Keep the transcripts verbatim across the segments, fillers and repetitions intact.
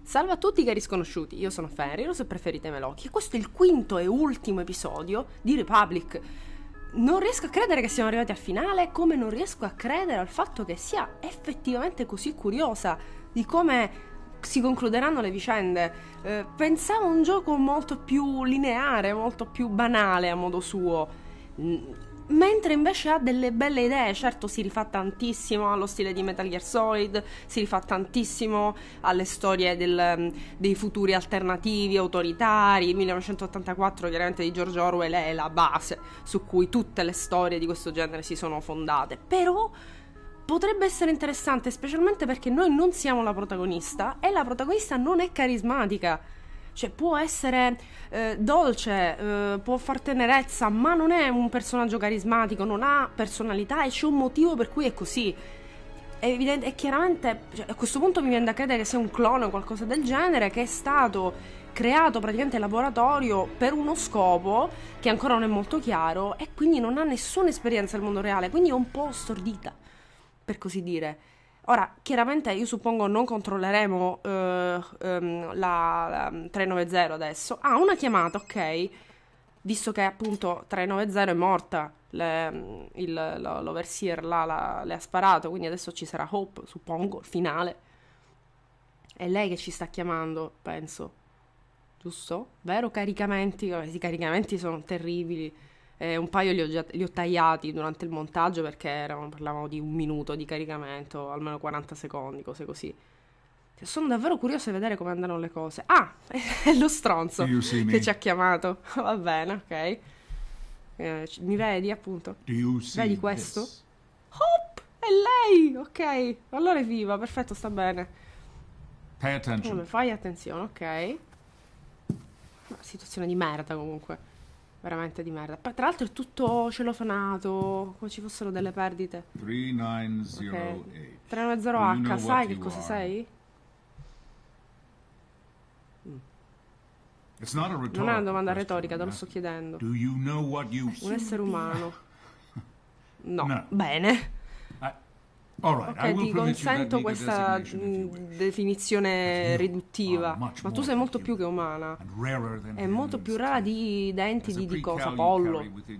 Salve a tutti cari sconosciuti, io sono Fenrir e preferite Melocchi e questo è il quinto e ultimo episodio di Republic. Non riesco a credere che siamo arrivati al finale, come non riesco a credere al fatto che sia effettivamente così curiosa di come si concluderanno le vicende. Eh, pensavo a un gioco molto più lineare, molto più banale a modo suo, mentre invece ha delle belle idee. Certo, si rifà tantissimo allo stile di Metal Gear Solid, si rifà tantissimo alle storie del, dei futuri alternativi, autoritari. millenovecentottantaquattro chiaramente di George Orwell è la base su cui tutte le storie di questo genere si sono fondate, però potrebbe essere interessante, specialmente perché noi non siamo la protagonista e la protagonista non è carismatica. Cioè, può essere eh, dolce, eh, può far tenerezza, ma non è un personaggio carismatico, non ha personalità e c'è un motivo per cui è così. È evidente, e chiaramente, cioè, a questo punto mi viene da credere che sia un clone o qualcosa del genere, che è stato creato praticamente in laboratorio per uno scopo che ancora non è molto chiaro e quindi non ha nessuna esperienza nel mondo reale, quindi è un po' stordita, per così dire. Ora, chiaramente io suppongo non controlleremo uh, um, la, la trecentonovanta adesso. Ah, una chiamata, ok. Visto che appunto trecentonovanta è morta, le, il, l'overseer là la, le ha sparato, quindi adesso ci sarà Hope, suppongo, il finale. È lei che ci sta chiamando, penso. Giusto? Vero? Caricamenti? I caricamenti sono terribili. Eh, un paio li ho, già, li ho tagliati durante il montaggio perché erano, parlavamo di un minuto di caricamento, almeno quaranta secondi, cose così. Sono davvero curiosa di vedere come andano le cose. Ah, è lo stronzo che ci ha chiamato. Va bene, ok. Eh, mi vedi, appunto? Vedi questo? This? Hop! È lei! Ok, allora è viva, perfetto, sta bene. Pay attention. Allora, fai attenzione, ok. Una situazione di merda comunque. Veramente di merda. Tra l'altro è tutto celofanato, come ci fossero delle perdite. trecentonovanta H, sai che cosa sei? Mm. Non è una domanda retorica, te lo sto chiedendo. Un essere umano. No. no. Bene. Ok, ti consento questa mh, definizione riduttiva, ma tu sei molto più che umana. È molto più rara di denti di, di cosa? Pollo.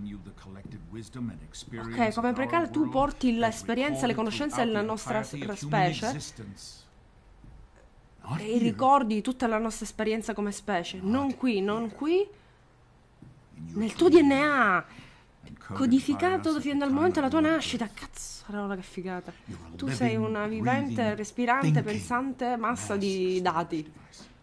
Ok, come precale tu porti l'esperienza, le conoscenze della nostra specie e i ricordi di tutta la nostra esperienza come specie. Non qui, non qui. Nel tuo D N A. Codificato fin dal momento della tua nascita. Cazzo, roba che figata. Tu sei una vivente, respirante, pensante massa di dati.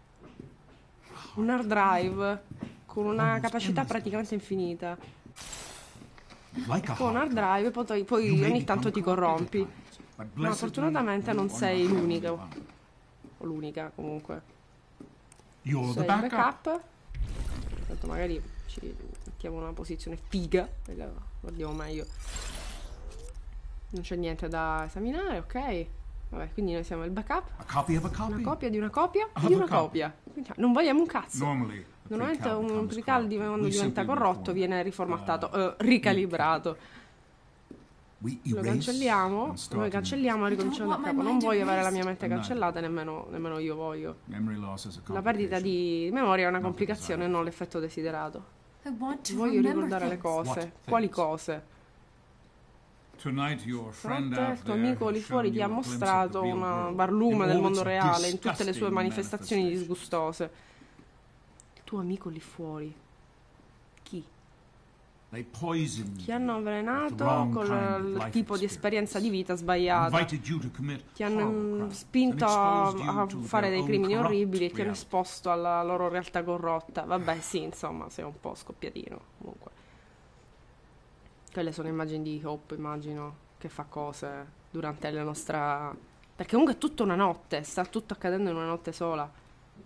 Un hard drive con una capacità praticamente infinita. Con un hard drive poi, poi ogni tanto ti corrompi. Ma fortunatamente non sei l'unico. O l'unica comunque. Sei il backup. Tanto magari ci mettiamo in una posizione figa, perché guardiamo meglio. Non c'è niente da esaminare, ok. Vabbè, quindi noi siamo il backup. Una copia di una copia di una copia. Quindi, non vogliamo un cazzo. Normalmente un precal quando diventa corrotto viene riformattato, eh, ricalibrato. Lo cancelliamo, noi cancelliamo e ricominciamo da capo. Non voglio avere la mia mente cancellata, nemmeno, nemmeno io voglio. La perdita di memoria è una complicazione, non l'effetto desiderato. Voglio ricordare le cose. Quali cose? Stanotte il tuo amico lì fuori ti ha mostrato un barlume del mondo reale in tutte le sue manifestazioni disgustose. Il tuo amico lì fuori? Chi? Ti hanno avvelenato con il tipo di esperienza di vita sbagliata. Ti hanno spinto a fare dei crimini orribili e ti hanno esposto alla loro realtà corrotta. Vabbè, sì, insomma, sei un po' scoppiatino. Comunque, quelle sono immagini di Hope, immagino, che fa cose durante la nostra... Perché comunque è tutta una notte, sta tutto accadendo in una notte sola.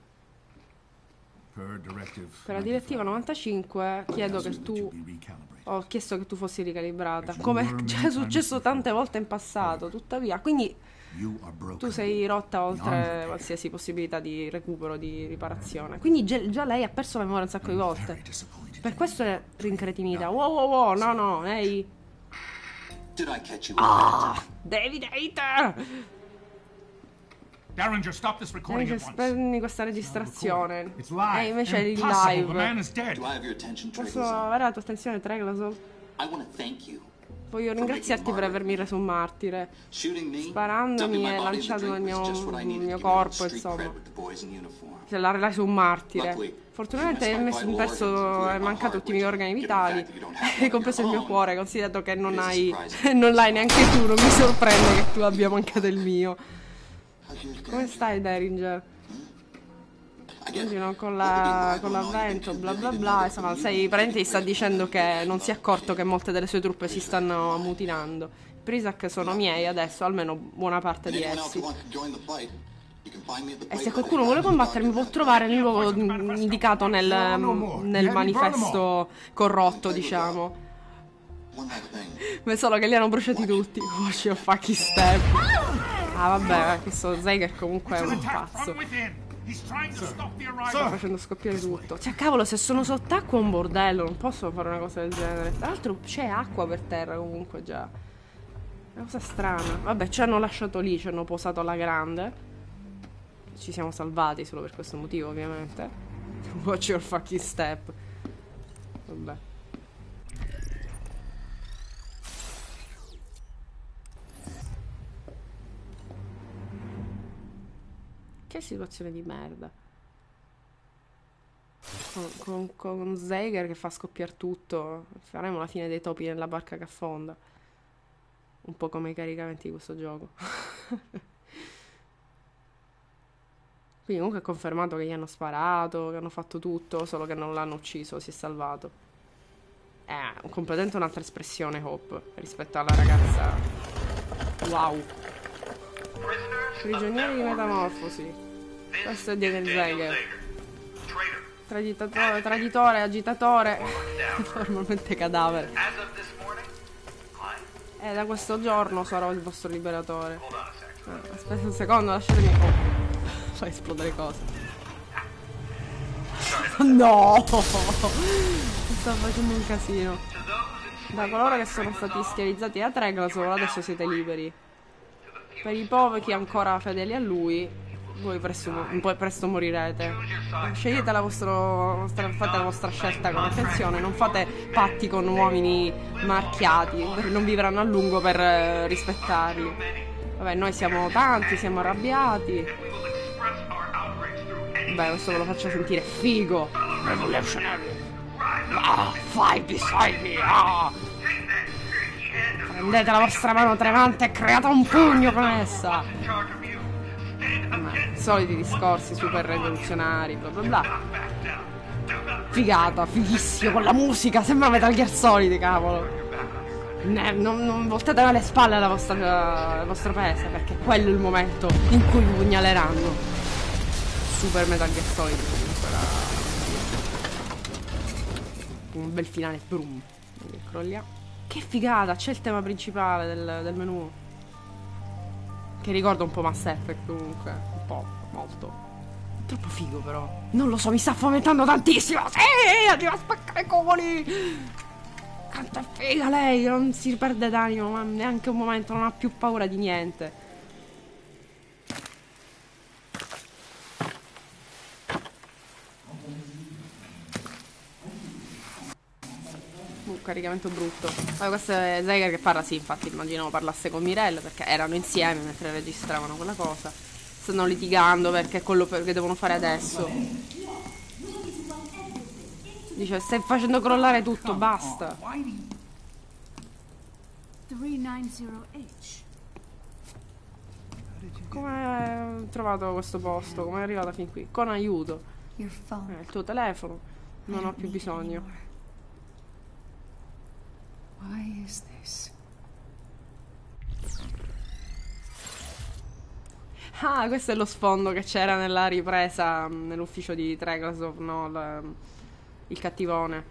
Per la direttiva novantacinque chiedo che tu ho chiesto che tu fossi ricalibrata, come già è successo tante volte in passato, tuttavia, quindi tu sei rotta oltre qualsiasi possibilità di recupero, di riparazione, quindi già, già lei ha perso la memoria un sacco di volte, per questo è rincretinita. Wow wow wow, no no, ehi, ah, David Hater. Derringer, stop this recording Derringer, at once. spegni questa registrazione. It's live. E invece è in Impossible. The man live. is dead. Do I have your attention, Posso Triglason? avere la tua attenzione, Traglason? I want to thank you. Voglio ringraziarti per avermi reso un martire. Shooting me, Sparandomi dumping my e body in the lanciando nel drink was mio, just what I nel needed mio to give me corpo, street insomma. cred with the boys in uniform. Se l'ha reso un martire. Luckily, Fortunatamente my hai messo- vital perso, organs, hai including my mancato heart, tutti i miei which, organi given the fact vitali, that you don't have e one compreso il of mio your cuore, own, considerato che non it is a hai, surprise. non l'hai neanche tu, non mi sorprende che tu abbia mancato il mio. Come stai, Derringer? Immagino con la, con l'avvento, bla bla bla, insomma, sei, praticamente gli sta dicendo che non si è accorto che molte delle sue truppe si stanno ammutinando. I Prisak sono miei adesso, almeno buona parte di essi. E se qualcuno vuole combattermi può trovare nel luogo indicato nel, nel manifesto corrotto, diciamo. Ma solo che li hanno bruciati tutti. Watch your fucking step. Ah vabbè, questo Zeiger comunque è un pazzo. Sto facendo scoppiare tutto. Cioè cavolo, se sono sott'acqua è un bordello, non posso fare una cosa del genere. Tra l'altro c'è acqua per terra comunque già. È una cosa strana. Vabbè, ci hanno lasciato lì, ci hanno posato alla grande. Ci siamo salvati solo per questo motivo, ovviamente. Watch your fucking step. Vabbè. Che situazione di merda. Con, con, con Zeiger che fa scoppiare tutto. Faremo la fine dei topi nella barca che affonda. Un po' come i caricamenti di questo gioco. Quindi comunque è confermato che gli hanno sparato, che hanno fatto tutto, solo che non l'hanno ucciso, si è salvato. È completamente un'altra espressione Hope rispetto alla ragazza. Wow. Prigionieri di metamorfosi. Questo è Diego Zeiger. Traditatore, traditore, agitatore. Formalmente cadavere. E da questo giorno sarò il vostro liberatore. Eh, aspetta un secondo, lasciatemi. Oh. Fa esplodere cose. No! Sto facendo un casino. Da coloro che sono stati schiavizzati da Traglason, adesso siete liberi. Per i poveri ancora fedeli a lui, voi presto, poi presto morirete. Scegliete la vostra, fate la vostra scelta con attenzione, non fate patti con uomini marchiati, non vivranno a lungo per eh, rispettarli. Vabbè, noi siamo tanti, siamo arrabbiati. Beh, questo ve lo faccio sentire figo. Revolutionary. Ah, fight beside me. Ah. Prendete la vostra mano tremante e create un pugno con essa. Ma, soliti discorsi super rivoluzionari, bla bla bla. Figata, fighissimo, con la musica, sembra Metal Gear Solid, cavolo. Ne, non, non voltate alle spalle alla vostra, al vostro paese, perché quello è il momento in cui vi pugnaleranno. Super Metal Gear Solid, un bel finale, brum. Crolliamo. Che figata, c'è il tema principale del, del menu. Che ricorda un po' Mass Effect comunque. Un po', molto. Troppo figo però. Non lo so, mi sta fomentando tantissimo. Sì, arriva a spaccare i covoli. Quanto è figa lei, non si perde d'animo, ma neanche un momento, non ha più paura di niente. Un caricamento brutto. Poi questo è Zeiger che parla, sì, infatti immaginavo parlasse con Mirelle perché erano insieme mentre registravano quella cosa. Stanno litigando perché è quello che devono fare adesso. Dice, stai facendo crollare tutto, basta. Come hai trovato questo posto? Come è arrivata fin qui? Con aiuto. Eh, il tuo telefono. Non ho più bisogno. Why is this? Ah, questo è lo sfondo che c'era nella ripresa nell'ufficio di Traglason, no? Il, il cattivone.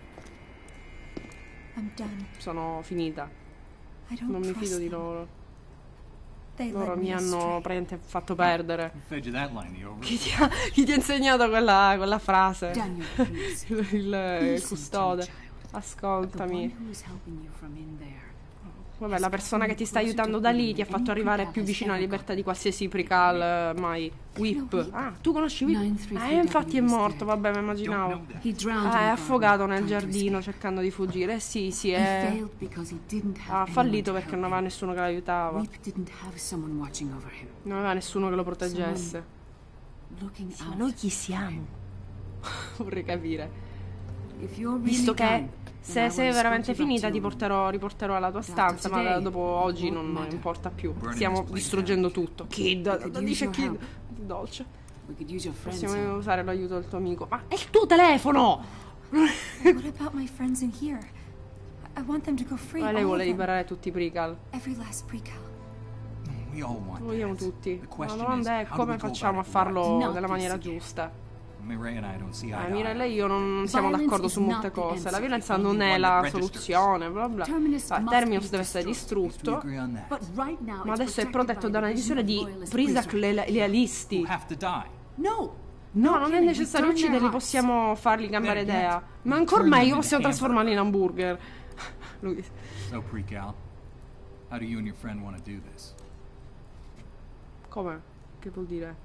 I'm done. Sono finita. I don't Non mi trust fido di them. loro. They Loro led mi me hanno astray. praticamente fatto perdere. Fed you that line, you over. Chi ti ha, chi ti ha insegnato quella, quella frase? Daniel, please. il, il Listen to me, custode. child. The Ascoltami. one who is helping you from in there. Vabbè, la persona che ti sta aiutando da lì ti ha fatto arrivare più vicino alla libertà di qualsiasi prequel eh, mai. Whip. Ah, tu conosci Whip? Eh, infatti è morto, vabbè, mi immaginavo. He drowned Ah, è in the affogato garden, nel trying to giardino escape. cercando di fuggire. Eh sì, sì, He è... failed because he didn't have ha anyone fallito to perché help non aveva him. nessuno che l'aiutava. Weep didn't have someone watching over him. Non aveva nessuno che lo proteggesse. Looking Ma out noi chi for siamo? him. Vorrei capire. If you're really Visto che done, se then I sei will veramente escort you back finita to ti your room. porterò, riporterò alla tua After stanza, ma today, dopo oggi it non, won't non matter. importa più. Burning Stiamo this place distruggendo down. tutto. Kid, could dice use Kid. your Dolce. We could use your friends. Possiamo help. usare l'aiuto del tuo amico. Ma è il tuo telefono! What about my friends in here? I I want them to go free. Ma lei all vuole of them. liberare tutti i prequel. Every last prequel. We all want Lo vogliamo that. tutti. The La question domanda è is, how do come we go facciamo a about it farlo right? nella maniera Not this giusta. Mireille and I don't see eye Eh, to Mira e eye. lei io non siamo Violence d'accordo is su molte not the cose. answer. La violenza Only non è one la that registers. soluzione, bla bla. Terminus Ah, must Terminus be deve essere destroyed. Yes, we distrutto. agree on that. But right now Ma it's adesso è protected protetto by da una the divisione vision di of loyalist Prisak Priesthood. le- lealisti. Who have to die. No. No, non è killing, necessario we turn their ucciderli, hearts. possiamo farli cambiare Then again, idea. Ma we ancora turn them meglio into possiamo trasformarli in hamburger. Lui. So, Precal, how do you and your friend want to do this? Come? Che vuol dire?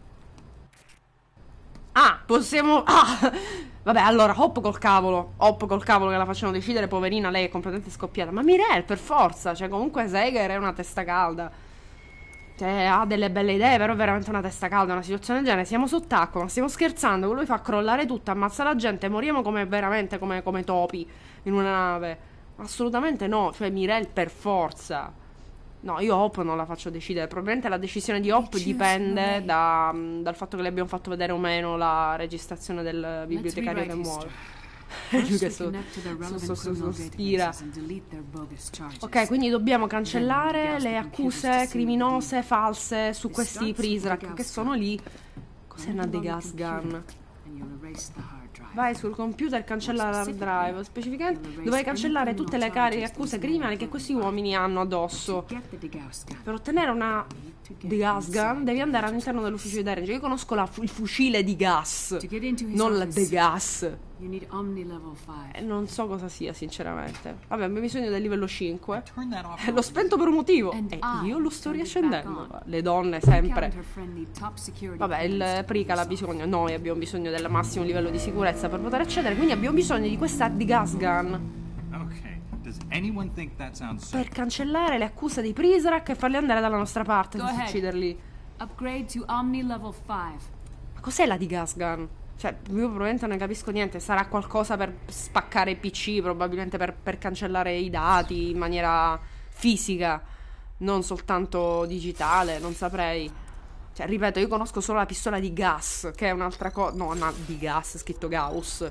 Ah, possiamo... Ah! Vabbè, allora, Hop col cavolo. Hop col cavolo che la facciano decidere, poverina, lei è completamente scoppiata. Ma Mireille, per forza. Cioè, comunque Seger è una testa calda. Cioè, ha delle belle idee, però è veramente una testa calda. Una situazione del genere. Siamo sott'acqua, ma stiamo scherzando. Lui fa crollare tutto, ammazza la gente, moriamo come veramente come, come topi in una nave. Assolutamente no. Cioè, Mireille, per forza. No, io Hop non la faccio decidere. Probabilmente la decisione di Hop dipende da, dal fatto che le abbiamo fatto vedere o meno la registrazione del bibliotecario che muore. Lui che so- so- so- so- sospira. Ok, quindi dobbiamo cancellare le accuse criminose false su questi Prisrak che sono lì. Cos'è una The Gas Gun? Vai sul computer e cancella l'hard drive. Specificamente dovrai cancellare tutte le cariche accuse criminali che questi uomini hanno addosso. Per ottenere una The Gas Gun devi andare all'interno dell'ufficio di Derringer. Io conosco la fu- il fucile di gas, non la The Gas. E non so cosa sia, sinceramente. Vabbè, abbiamo bisogno del livello cinque. Turn that off. E l'ho spento per un motivo. E io lo sto riaccendendo. Le donne sempre. Vabbè, il Precal ha bisogno, noi abbiamo bisogno del massimo livello di sicurezza per poter accedere, quindi abbiamo bisogno di questa The Gas Gun Okay. Does anyone think that sounds per safe? cancellare le accuse di Prisrak e farli andare dalla nostra parte Go senza ahead. ucciderli. Upgrade to Omni level five. Ma cos'è la The Gas Gun? Cioè, io probabilmente non ne capisco niente. Sarà qualcosa per spaccare i P C, probabilmente per, per cancellare i dati in maniera fisica, non soltanto digitale, non saprei. Cioè, ripeto, io conosco solo la pistola di gas, che è un'altra cosa. No, no, di gas, scritto Gauss.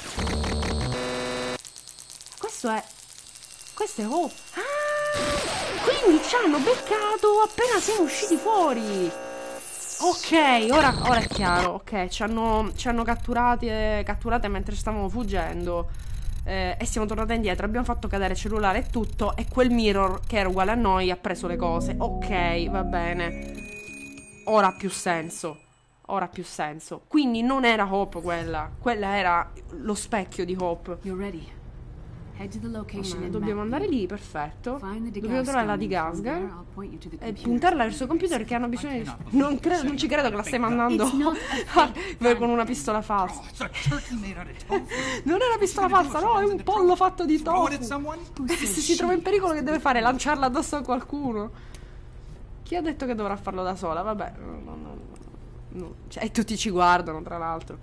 Questo è... Questo è... Oh! Ah! Quindi ci hanno beccato appena siamo usciti fuori! Ok, ora, ora è chiaro. Ok, ci hanno, ci hanno catturati, eh, catturate mentre stavamo fuggendo. Eh, e siamo tornati indietro. Abbiamo fatto cadere il cellulare e tutto. E quel mirror, che era uguale a noi, ha preso le cose. Ok, va bene. Ora ha più senso. Ora ha più senso. Quindi non era Hope quella. Quella era lo specchio di Hope. You're ready. Head to the location Bene, and dobbiamo map andare view. lì, perfetto. Find the Dobbiamo trovare la gun, di and from Gasga there I'll point you to the e computer. puntarla verso il computer che hanno bisogno di... Non credo, non ci credo che la stai mandando It's not a fake con una pistola falsa. Oh, it's a turkey made out of tofu. Non è una pistola falsa, no, è un pollo fatto di Throw it at tofu. someone? E se si trova in pericolo che deve fare? Lanciarla addosso a qualcuno? Chi ha detto che dovrà farlo da sola? Vabbè, no, no, no, no. Cioè, e tutti ci guardano, tra l'altro.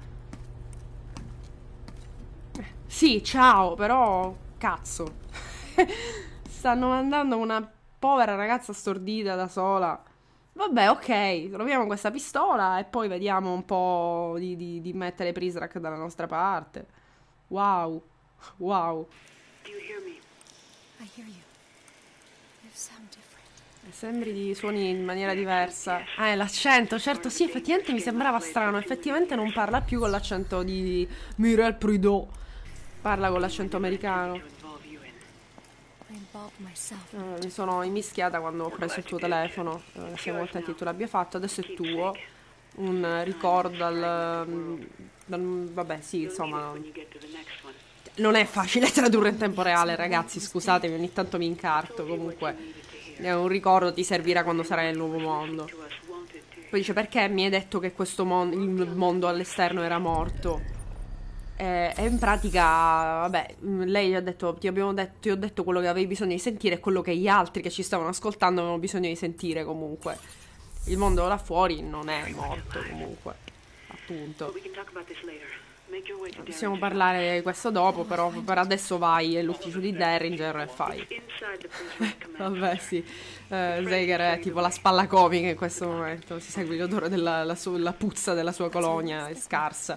Eh, Sì, ciao, però... Cazzo. Stanno mandando una povera ragazza stordita da sola. Vabbè, ok, troviamo questa pistola e poi vediamo un po' di, di, di mettere Prisrak dalla nostra parte. Wow, wow. Do you hear me? I hear you. You sound different. E sembri di suoni in maniera diversa. Ah, è l'accento, certo, sì, effettivamente mi sembrava strano. Effettivamente non parla più con l'accento di Mireille Prudhomme. Parla con l'accento americano. I involved myself. Eh, mi sono immischiata quando ho preso il tuo telefono. Eh, siamo contenti che tu l'abbia fatto. Adesso è tuo. Un eh, ricordo dal, mm, dal- vabbè, sì, insomma. Non è facile tradurre in tempo reale, ragazzi, scusatemi, ogni tanto mi incarto, comunque è un ricordo, ti servirà quando sarai nel nuovo mondo. Poi dice, perché mi hai detto che questo mon- il mondo all'esterno era morto? E in pratica, vabbè, lei ha detto, ti abbiamo detto, ti ho detto quello che avevi bisogno di sentire e quello che gli altri che ci stavano ascoltando avevano bisogno di sentire comunque. Il mondo là fuori non è morto comunque, appunto. Possiamo parlare di questo dopo, però per adesso vai all'ufficio di Derringer e fai. Vabbè, sì. Eh, Zager è tipo la spalla comica in questo momento. Si segue l'odore della la su- la puzza della sua colonia, è scarsa.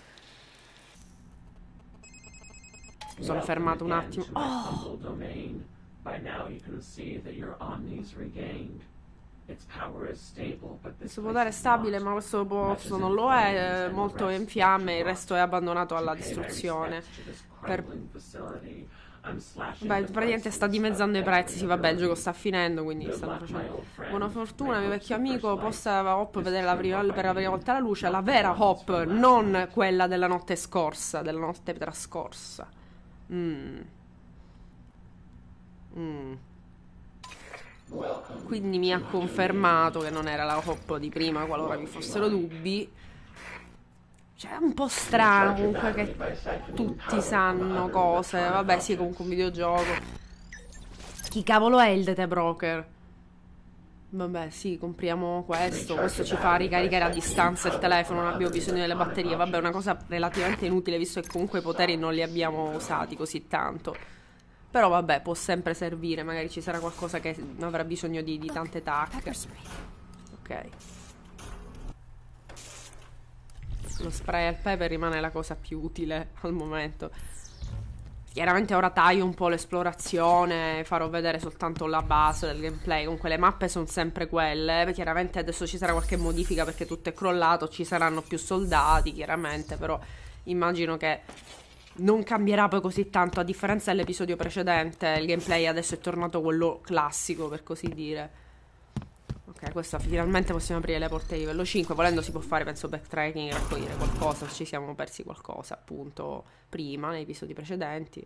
Mi sono fermato un attimo. Oh! Questo potere è stabile, ma questo pozzo non lo è, è molto in fiamme, il resto è abbandonato alla distruzione. Per... Beh, praticamente sta dimezzando i prezzi, sì, vabbè, il gioco sta finendo, quindi stanno facendo... Buona fortuna, mio vecchio amico, possa Hop vedere la prima, per la prima volta la luce, la vera Hop, non quella della notte scorsa, della notte trascorsa. Mm. Mm. Quindi mi ha confermato che non era la Hop di prima, qualora vi fossero dubbi. Cioè, è un po' strano comunque che tutti sanno cose. Vabbè, sì, comunque un videogioco. Chi cavolo è il Data Broker? Vabbè, sì, compriamo questo. Questo ci fa ricaricare a distanza il telefono, non abbiamo bisogno delle batterie. Vabbè, è una cosa relativamente inutile, visto che comunque i poteri non li abbiamo usati così tanto. Però vabbè, può sempre servire, magari ci sarà qualcosa che avrà bisogno di, di tante tacche. Ok. Lo spray al pepper rimane la cosa più utile al momento. Chiaramente ora taglio un po' l'esplorazione, farò vedere soltanto la base del gameplay. Comunque le mappe sono sempre quelle. Chiaramente adesso ci sarà qualche modifica perché tutto è crollato, ci saranno più soldati, chiaramente, però immagino che non cambierà poi così tanto, a differenza dell'episodio precedente. Il gameplay adesso è tornato quello classico, per così dire. Ok, questa finalmente possiamo aprire le porte di livello cinque. Volendo si può fare, penso, backtracking e raccogliere qualcosa. Ci siamo persi qualcosa, appunto, prima, nei episodi precedenti.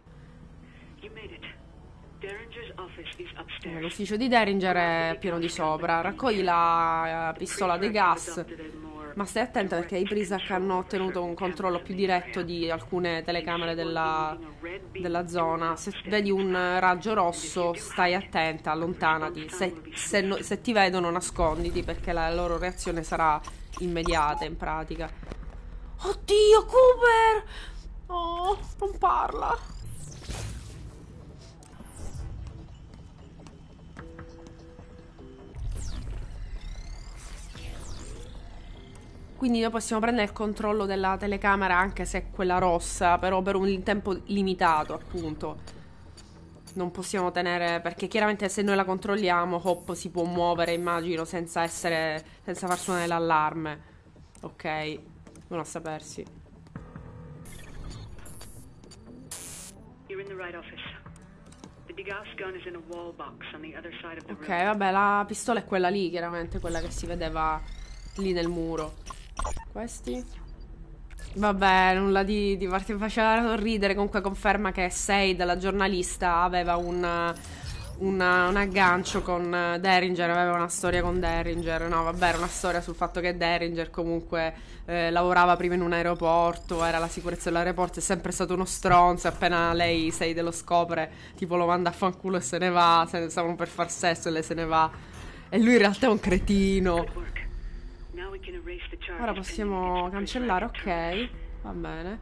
L'ufficio di Derringer è pieno di sopra. Raccogli la pistola dei gas. Ma stai attenta perché i Prisak hanno ottenuto un controllo più diretto di alcune telecamere della, della zona. Se vedi un raggio rosso, stai attenta, allontanati. Se, se, no, se ti vedono, nasconditi perché la loro reazione sarà immediata, in pratica. Oddio, Cooper! Oh, non parla. Quindi noi possiamo prendere il controllo della telecamera anche se è quella rossa, però per un tempo limitato, appunto. Non possiamo tenere, perché chiaramente se noi la controlliamo Hop si può muovere, immagino, senza essere, senza far suonare l'allarme. Ok, non a sapersi. Ok, vabbè, la pistola è quella lì, chiaramente, quella che si vedeva lì nel muro. Questi? Vabbè, nulla di, di parte faceva sorridere. Comunque conferma che Said, la giornalista, aveva un, una, un aggancio con Derringer, aveva una storia con Derringer. No, vabbè, era una storia sul fatto che Derringer comunque eh, lavorava prima in un aeroporto, era la sicurezza dell'aeroporto, è sempre stato uno stronzo. Appena lei, Said, lo scopre, tipo lo manda a fanculo e se ne va, se ne stavano per far sesso e lei se ne va. E lui in realtà è un cretino. Ora possiamo cancellare, ok, va bene.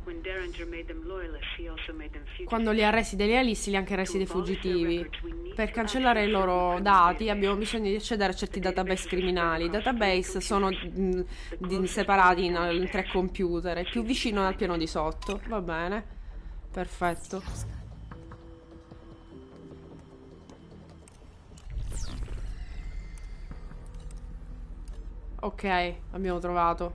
Quando li ha resi dei lealisti li ha anche resi dei fuggitivi. Per cancellare i loro dati abbiamo bisogno di accedere a certi database criminali. I database sono mh, di, separati in, in tre computer. Il più vicino è al piano di sotto. Va bene, perfetto. Ok, abbiamo trovato.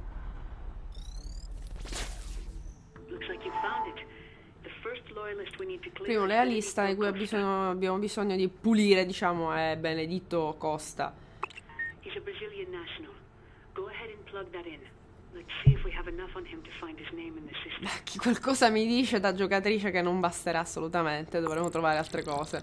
Primo lealista di cui ha bisogno, abbiamo bisogno di pulire, diciamo, è Benedetto Costa. Chi qualcosa mi dice da giocatrice che non basterà assolutamente, dovremo trovare altre cose.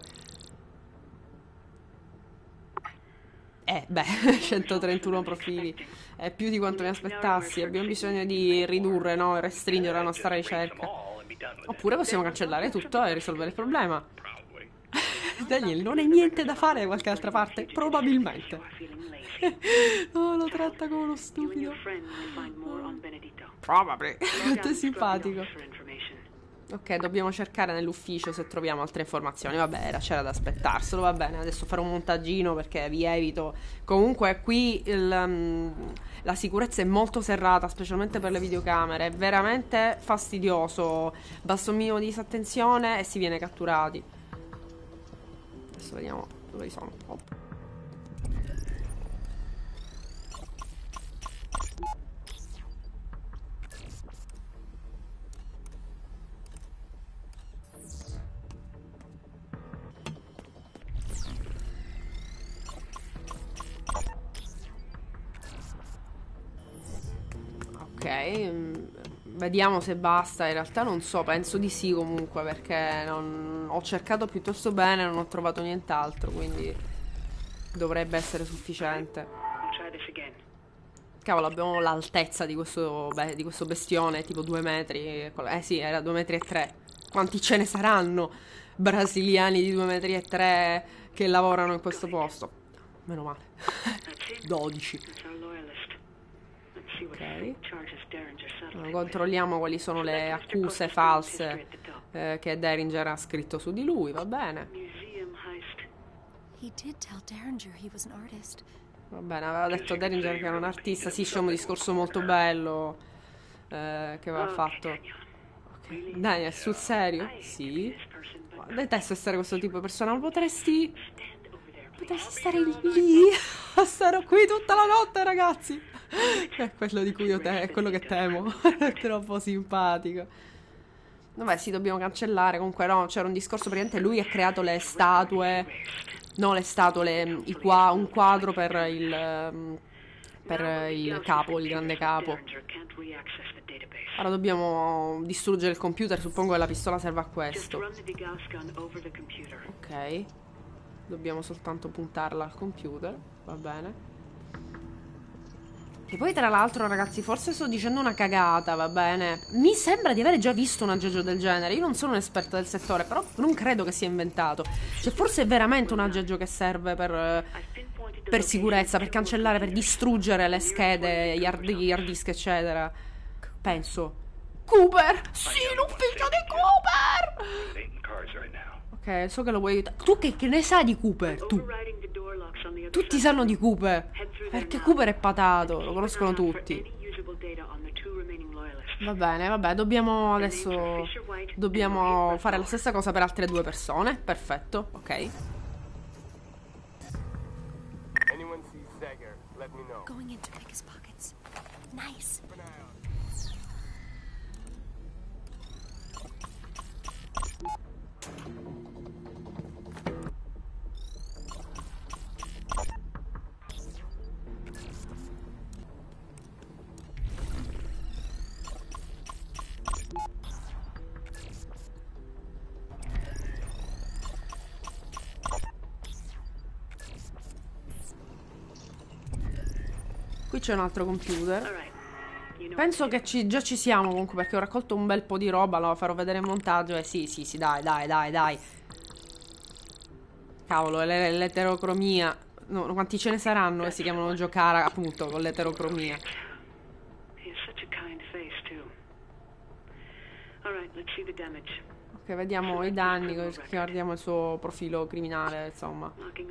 Eh, beh, centotrentuno profili. È più di quanto mi aspettassi. Abbiamo bisogno di ridurre, no? Restringere la nostra ricerca. Oppure possiamo cancellare tutto e risolvere il problema. Daniel, non hai niente da fare da qualche altra parte? Probabilmente. Oh, lo tratta come uno stupido. Probably. Quanto è simpatico. Ok, dobbiamo cercare nell'ufficio se troviamo altre informazioni. Vabbè, era, c'era da aspettarselo. Va bene, adesso farò un montaggino perché vi evito. Comunque qui il, um, la sicurezza è molto serrata, specialmente per le videocamere. È veramente fastidioso. Basta un minimo di disattenzione e si viene catturati. Adesso vediamo dove sono. Oh. Ok, vediamo se basta. In realtà non so, penso di sì comunque, perché non... ho cercato piuttosto bene, non ho trovato nient'altro, quindi dovrebbe essere sufficiente. Cavolo, abbiamo l'altezza di questo, beh, di questo bestione, tipo due metri. Eh sì, era due metri e tre. Quanti ce ne saranno brasiliani di due metri e tre che lavorano in questo posto? Meno male. dodici. Ok. Allora, controlliamo quali sono le accuse false eh, che Derringer ha scritto su di lui, va bene. He did tell Derringer he was an artist. Va bene, aveva detto Derringer che era un artista. Sì, c'è un discorso molto bello eh, che aveva fatto. Okay. Daniel, sul serio? Sì. Detesto essere questo tipo di persona, ma potresti... Potresti stare lì. Starò qui tutta la notte, ragazzi. È quello di cui io te, è quello che temo. È troppo simpatico. Vabbè, sì, dobbiamo cancellare. Comunque no, c'era un discorso, praticamente lui ha creato le statue. No, le statue, le, i qua, un quadro per il per il capo, il grande capo. Ora dobbiamo distruggere il computer, suppongo che la pistola serva a questo. Ok. Dobbiamo soltanto puntarla al computer, va bene. E poi tra l'altro, ragazzi, forse sto dicendo una cagata, va bene. Mi sembra di avere già visto un aggeggio del genere. Io non sono un'esperta del settore, però non credo che sia inventato. Cioè, forse è veramente un aggeggio che serve per, per sicurezza, per cancellare, per distruggere le schede, gli hard, gli hard disk, eccetera. Penso. Cooper! Sì, l'ufficio di Cooper! Ok, so che lo vuoi aiutare. Tu che, che ne sai di Cooper? Tu. Tutti sanno di Cooper. Perché Cooper è patato, lo conoscono tutti. Va bene, vabbè, dobbiamo adesso... Dobbiamo fare la stessa cosa per altre due persone. Perfetto, ok. Going in to pick his pockets. Nice. Qui c'è un altro computer. Penso che ci, già ci siamo comunque, perché ho raccolto un bel po' di roba. Lo farò vedere in montaggio. E eh, sì, sì, sì, dai, dai, dai, dai. Cavolo, l'eterocromia. No, quanti ce ne saranno che si chiamano giocare appunto con l'eterocromia? Ok, vediamo i danni, guardiamo il suo profilo criminale, insomma.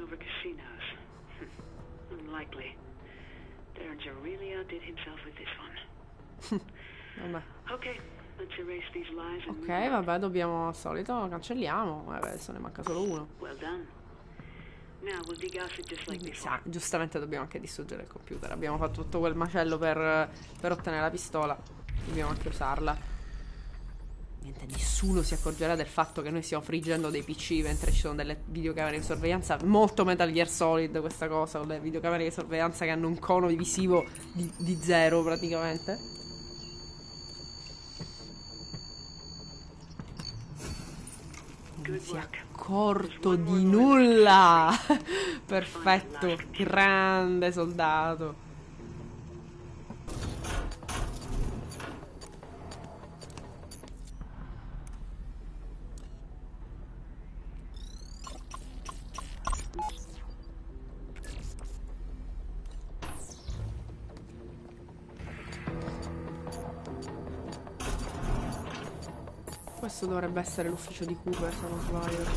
Vabbè. Ok, vabbè, dobbiamo al solito cancelliamo. Vabbè, adesso ne manca solo uno. Sa, giustamente dobbiamo anche distruggere il computer. Abbiamo fatto tutto quel macello per, per ottenere la pistola. Dobbiamo anche usarla. Niente, nessuno si accorgerà del fatto che noi stiamo friggendo dei P C mentre ci sono delle videocamere di sorveglianza. Molto Metal Gear Solid questa cosa, con le videocamere di sorveglianza che hanno un cono visivo di, di zero praticamente. Non si è accorto di nulla. Perfetto, grande soldato. Questo dovrebbe essere l'ufficio di Cooper, se non sbaglio.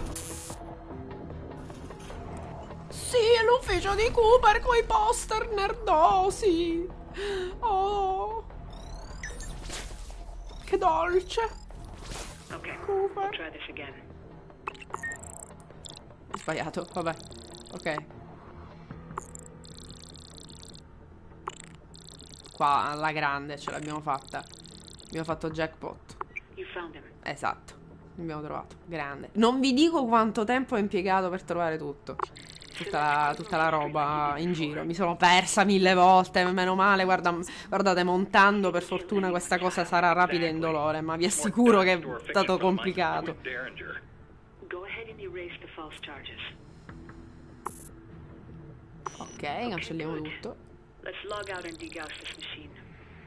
Sì, è l'ufficio di Cooper con i poster nerdosi. Oh, che dolce. Okay, Cooper. try this again. Ho sbagliato, vabbè. Ok. Qua alla grande ce l'abbiamo fatta. Abbiamo fatto jackpot. You found him. Esatto, l'abbiamo trovato, grande. Non vi dico quanto tempo ho impiegato per trovare tutto. Tutta la, tutta la roba in giro. Mi sono persa mille volte, meno male. Guarda, guardate, montando, per fortuna questa cosa sarà rapida e indolore, ma vi assicuro che è stato complicato. Go ahead and erase the false charges. Ok, cancelliamo tutto. Let's log out and degauss this machine.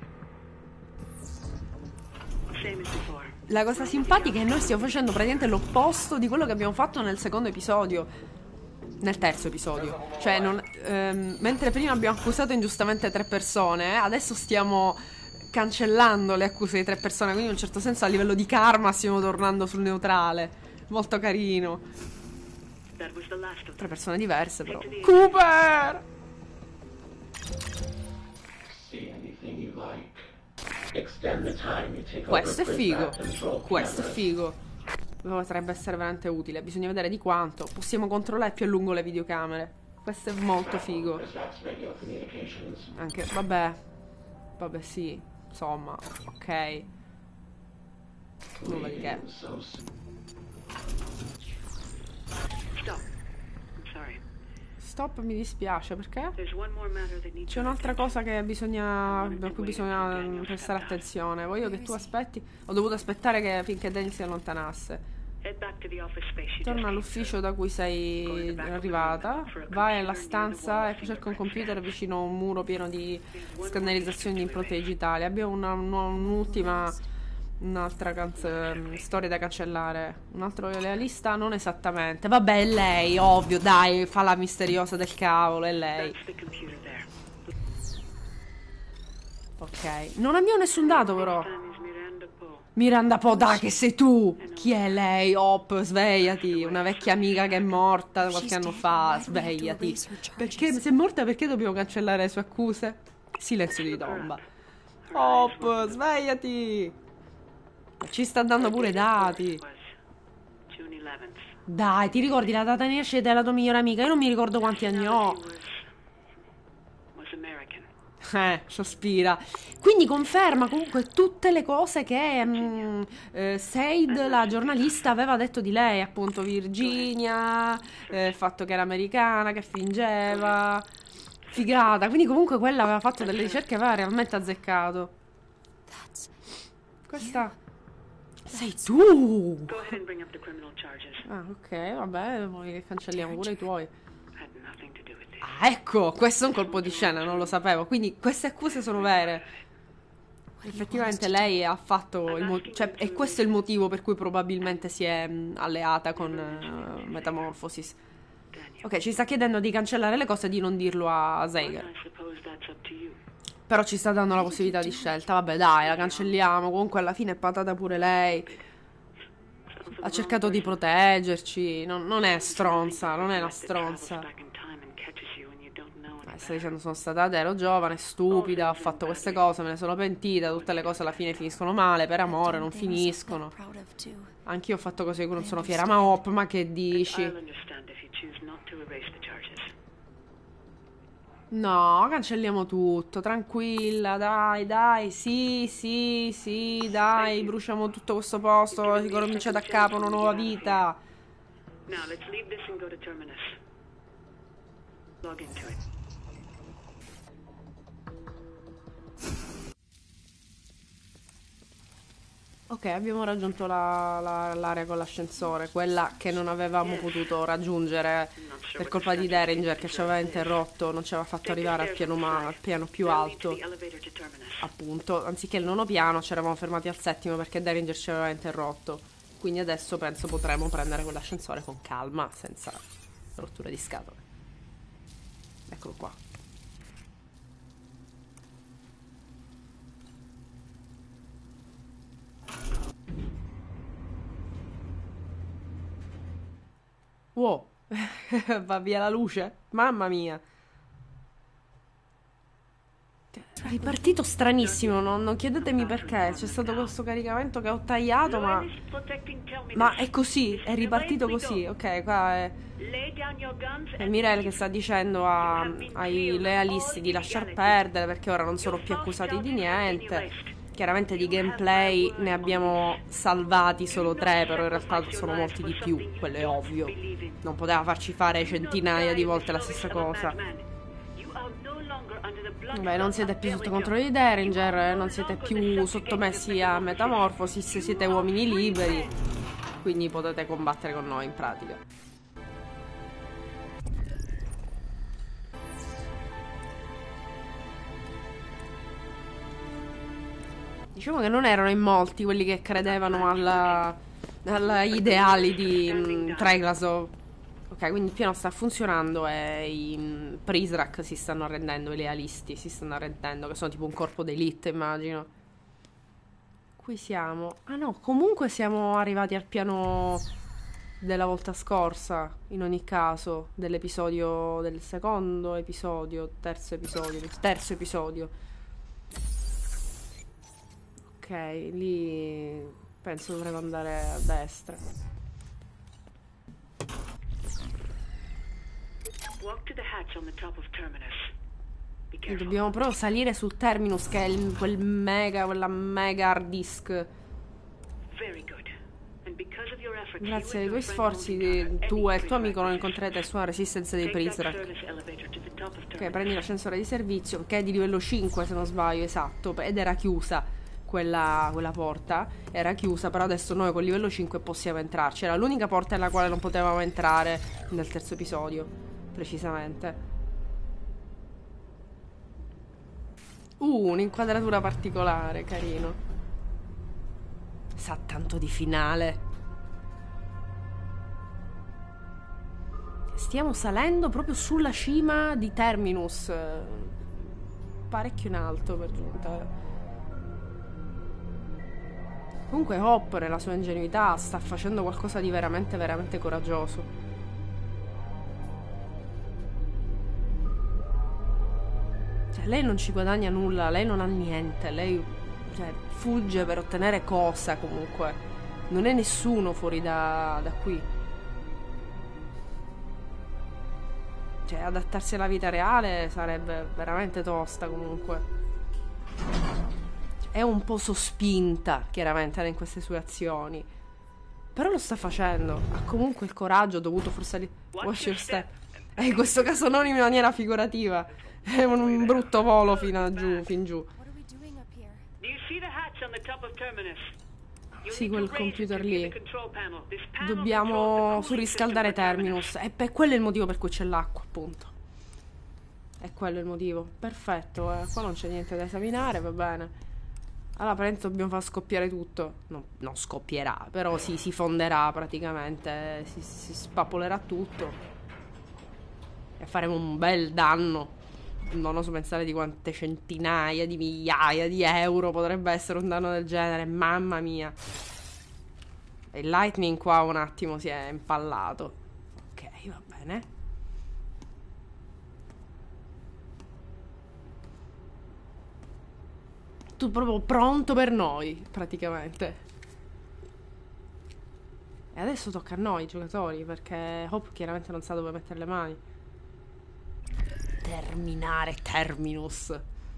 Same as before. La cosa simpatica è che noi stiamo facendo praticamente l'opposto di quello che abbiamo fatto nel secondo episodio. Nel terzo episodio. Cioè, non, ehm, mentre prima abbiamo accusato ingiustamente tre persone, adesso stiamo cancellando le accuse di tre persone. Quindi in un certo senso a livello di karma stiamo tornando sul neutrale. Molto carino. That was the last of Tre them. persone diverse però. Cooper! Questo è figo. Questo è figo. Potrebbe essere veramente utile. Bisogna vedere di quanto. Possiamo controllare più a lungo le videocamere. Questo è molto figo. Anche, vabbè. Vabbè, sì. Insomma, ok. Nulla di che. Stop. I'm sorry. Stop, mi dispiace, perché? There's one more matter that needs C'è your un'altra attention. cosa che bisogna, a cui bisogna prestare attenzione. Voglio che tu aspetti. Ho dovuto aspettare che, finché Danny si allontanasse. Head back to the office space you Torna just all'ufficio da cui sei arrivata. Vai nella stanza e cerca un computer vicino a un muro pieno di scannerizzazioni di impronte digitali. Abbiamo una- una- un'ultima. Un'altra canz- storia da cancellare. Un altro la lista? Non esattamente. Vabbè, è lei, ovvio, dai, fa la misteriosa del cavolo, è lei. That's the computer there. Ok. Non abbiamo nessun dato, però. Time is Miranda Poe. Miranda Poe, dai, che sei tu! Chi è lei? Hop, svegliati. Una vecchia amica che è morta qualche anno fa. Svegliati. Perché? Se è morta, perché dobbiamo cancellare le sue accuse? Silenzio di tomba. Hop, svegliati! Ci sta dando pure dati. Was June eleventh. Dai, ti ricordi la data di nascita della tua migliore amica? Io non mi ricordo quanti anni ho. Was was American. Eh, sospira. Quindi conferma comunque tutte le cose che mm, eh, Said, la giornalista, aveva detto di lei. Appunto, Virginia, eh, il fatto che era americana, che fingeva. Figata. Quindi comunque quella aveva fatto delle ricerche e aveva realmente azzeccato. Questa... Sei tu! Go ahead and bring up the criminal charges. Ah, ok, vabbè, vuoi che cancelliamo pure i tuoi. Had nothing to do with this. Ah, ecco, questo è un colpo di scena, non lo sapevo. Quindi queste accuse sono vere. Effettivamente lei ha fatto il mo- cioè, e questo è il motivo per cui probabilmente si è mh, alleata con uh, Metamorphosis. Daniel. Ok, ci sta chiedendo di cancellare le cose e di non dirlo a Zeiger. I suppose that's up to you. Però ci sta dando la possibilità di scelta. Vabbè, dai, la cancelliamo. Comunque alla fine è patata pure lei. Ha cercato di proteggerci. Non, non è stronza, non è una stronza. Back in time and catches you when you don't know Eh, any sta dicendo sono stata, ero giovane, stupida, ho fatto queste cose, me ne sono pentita, tutte le cose alla fine finiscono male, per amore non finiscono. Anch'io ho fatto cose di cui non sono fiera, ma Hop, ma che dici? I'll understand if you choose not to erase the charges. No, cancelliamo tutto, tranquilla, dai, dai, sì, sì, sì, dai, bruciamo tutto questo posto, ricomincia da capo una nuova vita. Now let's leave this and go to Terminus. Log into it. Ok, abbiamo raggiunto la- la- l'area con l'ascensore, quella che non avevamo potuto raggiungere per colpa di Derringer che ci aveva interrotto, non ci aveva fatto arrivare al piano, ma- al piano più That'll lead to alto. the elevator to Terminus. Appunto, anziché il nono piano ci eravamo fermati al settimo perché Derringer ci aveva interrotto. Quindi adesso penso potremo prendere quell'ascensore con calma, senza rotture di scatole. Eccolo qua. Wow, va via la luce? Mamma mia. È ripartito stranissimo, non, non chiedetemi perché. C'è stato questo caricamento che ho tagliato, ma... Loyalists protecting Terminus. Ma è così, è ripartito così. Ok, qua è... Lay down your guns È and Mirel che sta dicendo a- ai lealisti di lasciar perdere perché ora non sono più accusati di niente. Chiaramente di gameplay ne abbiamo salvati solo tre, però in realtà sono molti di più, quello è ovvio. Non poteva farci fare centinaia di volte la stessa cosa. Beh, non siete più sotto controllo di Derringer, non siete più sottomessi a Metamorphosis, siete uomini liberi, quindi potete combattere con noi in pratica. Diciamo che non erano in molti quelli che credevano alla, alla ideali di mm, Treglasov. Ok, quindi il piano sta funzionando e i mm, Prizrak si stanno arrendendo, i lealisti si stanno arrendendo, che sono tipo un corpo d'elite, immagino. Qui siamo... Ah no, comunque siamo arrivati al piano della volta scorsa, in ogni caso, dell'episodio, del secondo episodio, terzo episodio, del terzo episodio. Ok, lì penso dovremmo andare a destra. Walk to the hatch on the top of Terminus. Be Quindi careful. dobbiamo proprio salire sul Terminus, che è il- quel mega, quella mega hard disk. Very good. And because of your efforts, Grazie you ai and tuoi your friend sforzi, won't encounter di- tu any e il tuo amico non Prizrak incontrerete nessuna resistenza dei resistance. Take that Prizrak. service elevator to the top of Ok, Terminus. prendi l'ascensore di servizio, che è di livello cinque se non sbaglio, esatto, ed era chiusa quella, quella porta, era chiusa, però adesso noi con livello cinque possiamo entrarci. Era l'unica porta nella quale non potevamo entrare nel terzo episodio, precisamente. Uh, un'inquadratura particolare, carino. Sa tanto di finale. Stiamo salendo proprio sulla cima di Terminus, eh, parecchio in alto per giunta. Comunque Hop, nella sua ingenuità, sta facendo qualcosa di veramente, veramente coraggioso. Cioè, lei non ci guadagna nulla, lei non ha niente, lei, cioè, fugge per ottenere cosa comunque. Non è nessuno fuori da, da qui. Cioè, adattarsi alla vita reale sarebbe veramente tosta comunque. Cioè, è un po' sospinta, chiaramente, in queste sue azioni. Però lo sta facendo. Ha comunque il coraggio, dovuto forse... Li... Watch your step. E in questo caso non in maniera figurativa. È un, un brutto volo fino a giù, fin giù. What are we doing up here? Do you see the hatch on the top of Terminus? You Sì, need to quel raise it computer to view lì. the control panel. This panel controls the Dobbiamo cooling surriscaldare system for Terminus. E per quello è il motivo per cui c'è l'acqua, appunto. È quello il motivo. Perfetto, eh. Qua non c'è niente da esaminare, va bene. Allora, praticamente dobbiamo far scoppiare tutto. No, non scoppierà, però sì, si fonderà praticamente. Si, si spappolerà tutto. E faremo un bel danno. Non oso pensare di quante centinaia di migliaia di euro potrebbe essere un danno del genere. Mamma mia. E il Lightning qua un attimo si è impallato. Ok, va bene. Tu proprio pronto per noi, praticamente. E adesso tocca a noi, giocatori, perché Hope chiaramente non sa dove mettere le mani. terminare Terminus.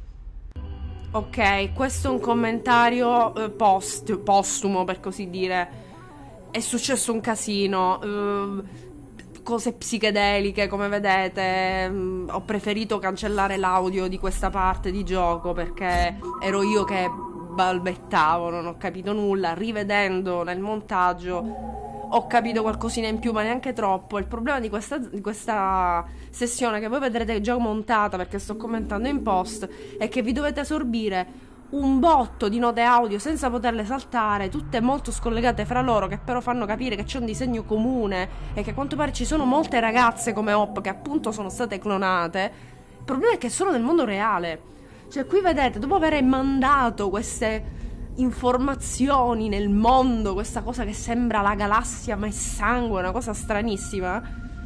Ok, questo è un commentario eh, post, postumo, per così dire. È successo un casino, eh, cose psichedeliche, come vedete. Mm, ho preferito cancellare l'audio di questa parte di gioco perché ero io che balbettavo, non ho capito nulla. Rivedendo nel montaggio ho capito qualcosina in più, ma neanche troppo. Il problema di questa, di questa sessione, che voi vedrete già montata perché sto commentando in post, è che vi dovete assorbire un botto di note audio senza poterle saltare, tutte molto scollegate fra loro, che però fanno capire che c'è un disegno comune e che a quanto pare ci sono molte ragazze come Hop che appunto sono state clonate. Il problema è che sono nel mondo reale. Cioè, qui vedete, dopo aver mandato queste informazioni nel mondo, questa cosa che sembra la galassia ma è sangue, una cosa stranissima,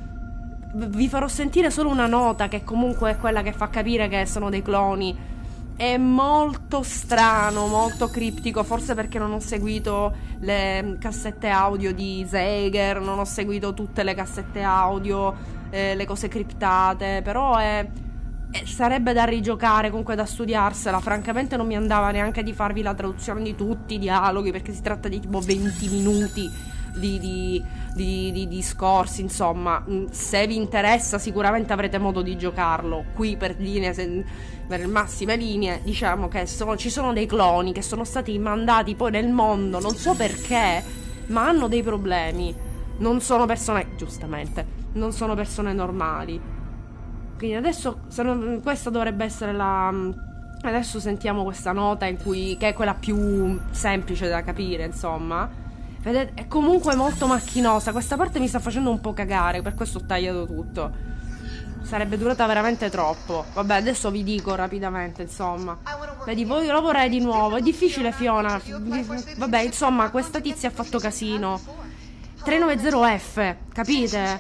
vi farò sentire solo una nota che comunque è quella che fa capire che sono dei cloni. È molto strano, molto criptico, forse perché non ho seguito le cassette audio di Zaeger, non ho seguito tutte le cassette audio, eh, le cose criptate, però è Eh, sarebbe da rigiocare, comunque da studiarsela. Francamente non mi andava neanche di farvi la traduzione di tutti i dialoghi, perché si tratta di tipo venti minuti di, di, di, di discorsi. Insomma, se vi interessa sicuramente avrete modo di giocarlo. Qui per linee, se, per massime linee, diciamo che sono, ci sono dei cloni che sono stati mandati poi nel mondo, non so perché, ma hanno dei problemi. Non sono persone, giustamente, non sono persone normali. Quindi adesso se non, questa dovrebbe essere la... Adesso sentiamo questa nota in cui, che è quella più semplice da capire, insomma. Vedete, è comunque molto macchinosa. Questa parte mi sta facendo un po' cagare, per questo ho tagliato tutto. Sarebbe durata veramente troppo. Vabbè, adesso vi dico rapidamente, insomma. Vedi, voglio lavorare di nuovo. È difficile, Fiona. Vabbè, insomma, questa tizia ha fatto casino. trecentonovanta F, capite?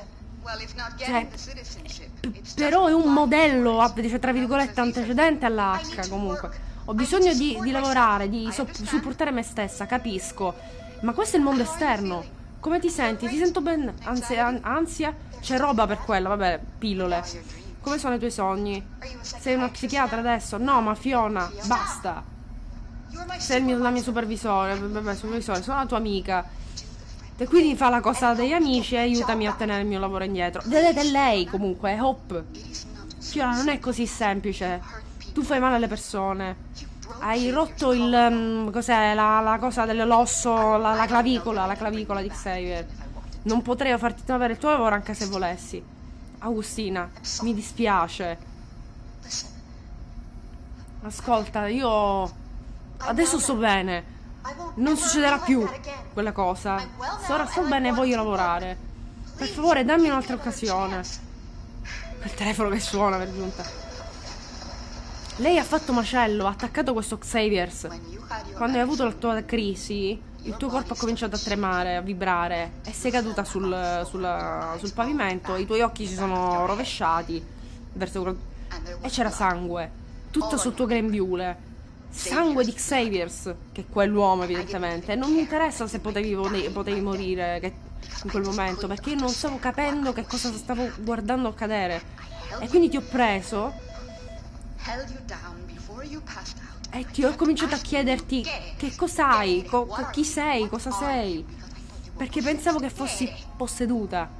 Cioè, però è un modello, dice tra virgolette, antecedente alla H. Comunque ho bisogno di, di lavorare, di so, supportare me stessa, capisco, ma questo è il mondo esterno. Come ti senti? Ti sento ben ansia, ansia? C'è roba per quella, vabbè, pillole. Come sono i tuoi sogni? Sei una psichiatra adesso? No, ma Fiona, basta. Sei il mio, la mia supervisore, vabbè, supervisore, sono la tua amica. E quindi fa la cosa degli amici e aiutami a tenere il mio lavoro indietro. Vedete, lei comunque è Hop. Fiona, non è così semplice. Tu fai male alle persone. Hai rotto il... Um, cos'è? La, la cosa dell'osso, la, la clavicola, la clavicola di Xavier. Non potrei farti avere il tuo lavoro anche se volessi. Augustina, mi dispiace. Ascolta, io... adesso sto bene. Non succederà più quella cosa. Ora sto bene e voglio lavorare. Per favore, dammi un'altra occasione. Il telefono che suona, per giunta. Lei ha fatto macello, ha attaccato questo Xaviers. Quando hai avuto la tua crisi, il tuo corpo ha cominciato a tremare, a vibrare, e sei caduta sul, sul, sul pavimento. I tuoi occhi si sono rovesciati verso... e c'era sangue tutto sul tuo grembiule. Sangue di Xaviers, che è quell'uomo evidentemente. E non mi interessa se potevi, potevi morire che, in quel momento, perché io non stavo capendo che cosa stavo guardando accadere. E quindi ti ho preso e ti ho cominciato a chiederti che cos'hai, co co chi sei, cosa sei, perché pensavo che fossi posseduta.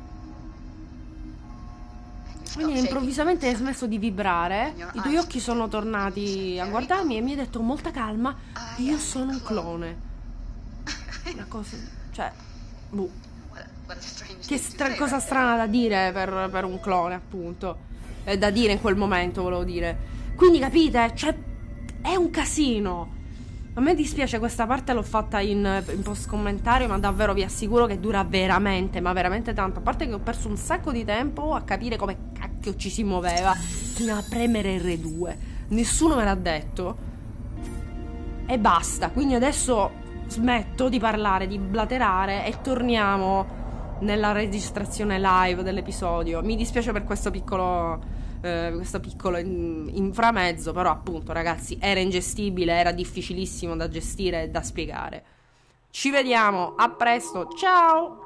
Quindi improvvisamente hai smesso di vibrare, i tuoi occhi sono tornati a guardarmi e mi hai detto con molta calma: io sono un clone. Una cosa, cioè, boh. Che stra cosa strana da dire per, per un clone, appunto. Eh, da dire in quel momento, volevo dire. Quindi capite? Cioè, è un casino. A me dispiace, questa parte l'ho fatta in, in post commentario, ma davvero vi assicuro che dura veramente, ma veramente tanto. A parte che ho perso un sacco di tempo a capire come cacchio ci si muoveva. Bisognava premere erre due. Nessuno me l'ha detto. E basta. Quindi adesso smetto di parlare, di blaterare e torniamo nella registrazione live dell'episodio. Mi dispiace per questo piccolo... Uh, questo piccolo in, inframezzo, però appunto ragazzi era ingestibile, era difficilissimo da gestire e da spiegare. Ci vediamo, a presto, ciao!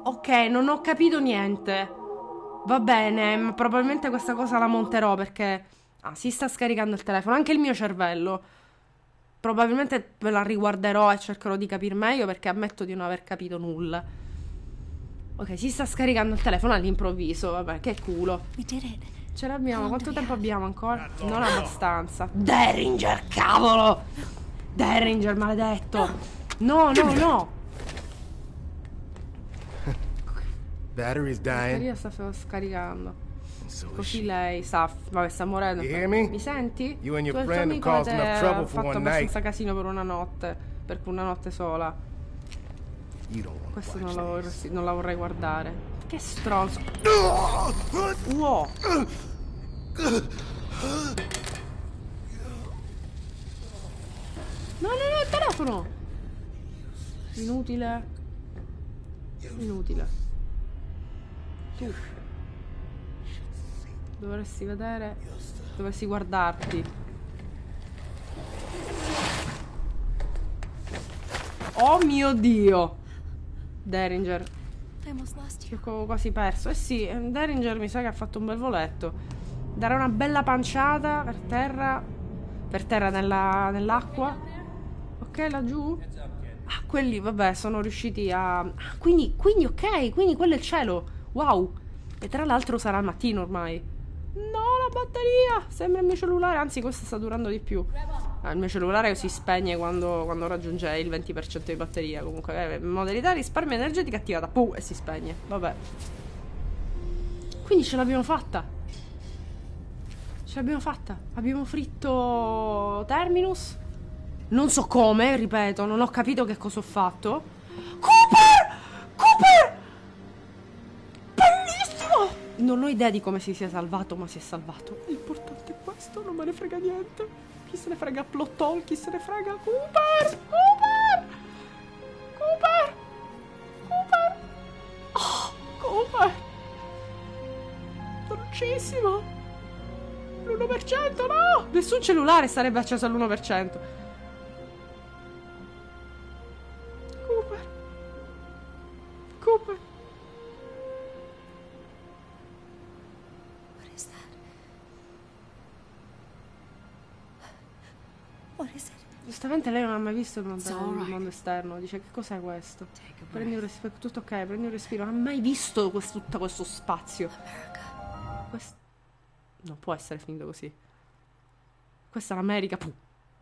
ok, non ho capito niente. Va bene, ma probabilmente questa cosa la monterò perché... Ah, si sta scaricando il telefono, anche il mio cervello. Probabilmente me la riguarderò e cercherò di capire meglio perché ammetto di non aver capito nulla. Ok, si sta scaricando il telefono all'improvviso, vabbè, che culo. We did it. Ce l'abbiamo, How long quanto do we tempo have? abbiamo ancora? Non abbastanza. Derringer, cavolo! Derringer, maledetto! No, no, no! Battery's La dying. batteria sta f- scaricando. And so is Così she. lei sta... Vabbè, sta morendo. You hear me? Mi senti? You and your Tu e il tuo friend amico have caused avete enough trouble for fatto one abbastanza night. casino per una notte. Per una notte sola. You don't want to Questo watch non la, vorrei, this. non la vorrei guardare. Che stronzo. Wow. No, no, no, il telefono. Inutile. Inutile. Tu. Dovresti vedere. Dovresti guardarti. Oh mio Dio. Derringer. I almost lost Ti you. ho quasi perso. Eh sì, Derringer mi sa che ha fatto un bel voletto. Dare una bella panciata per terra. Per terra nella, nell'acqua. Ok, laggiù. Ah, quelli, vabbè, sono riusciti a... Ah, quindi, quindi, ok, quindi quello è il cielo. Wow. E tra l'altro sarà il mattino ormai. No, la batteria. Sembra il mio cellulare. Anzi, questo sta durando di più. Ah, il mio cellulare si spegne quando, quando raggiunge il venti per cento di batteria. Comunque, eh, modalità risparmio energetica attivata. Puh, e si spegne. Vabbè. Quindi ce l'abbiamo fatta. Ce l'abbiamo fatta. Abbiamo fritto Terminus. Non so come, ripeto, non ho capito che cosa ho fatto. Cooper! Cooper! Bellissimo! Non ho idea di come si sia salvato, ma si è salvato. L'importante è questo, non me ne frega niente. Chi se ne frega plot hole, chi se ne frega Cooper! Cooper! Cooper! Cooper! Oh, Cooper! Dolcissimo! L'uno per cento, no! Nessun cellulare sarebbe acceso all'uno per cento. Cooper. Cooper. What is that? What is it? Giustamente lei non ha mai visto il mondo, It's all il right. mondo esterno. Dice, che cos'è questo? Take a Prendi un breath. respiro, tutto ok, prendi un respiro. Non ha mai visto questo, tutto questo spazio. America. Quest- Non può essere finito così. Questa è l'America. Puh.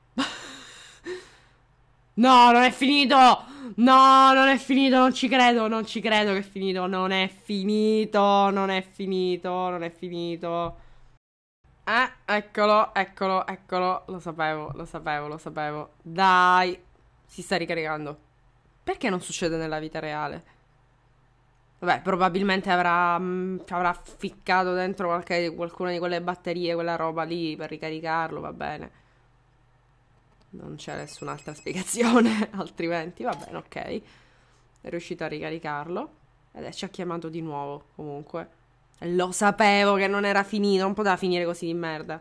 No, non è finito! No, non è finito, non ci credo, non ci credo che è finito. Non è finito, non è finito, non è finito. Eh, eccolo, eccolo, eccolo. Lo sapevo, lo sapevo, lo sapevo. Dai, si sta ricaricando. Perché non succede nella vita reale? Vabbè, probabilmente avrà, mh, avrà ficcato dentro qualche, qualcuna di quelle batterie, quella roba lì per ricaricarlo, va bene. Non c'è nessun'altra spiegazione, altrimenti va bene, ok. È riuscito a ricaricarlo ed ci ha chiamato di nuovo, comunque. E lo sapevo che non era finito, non poteva finire così di merda.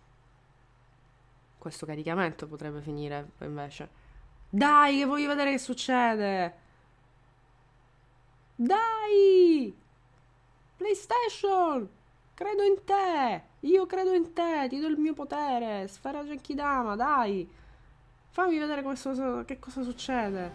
Questo caricamento potrebbe finire, invece. Dai, che voglio vedere che succede. Dai! PlayStation! Credo in te! Io credo in te! Ti do il mio potere! Sfera Genkidama, dai! Fammi vedere come so- che cosa succede.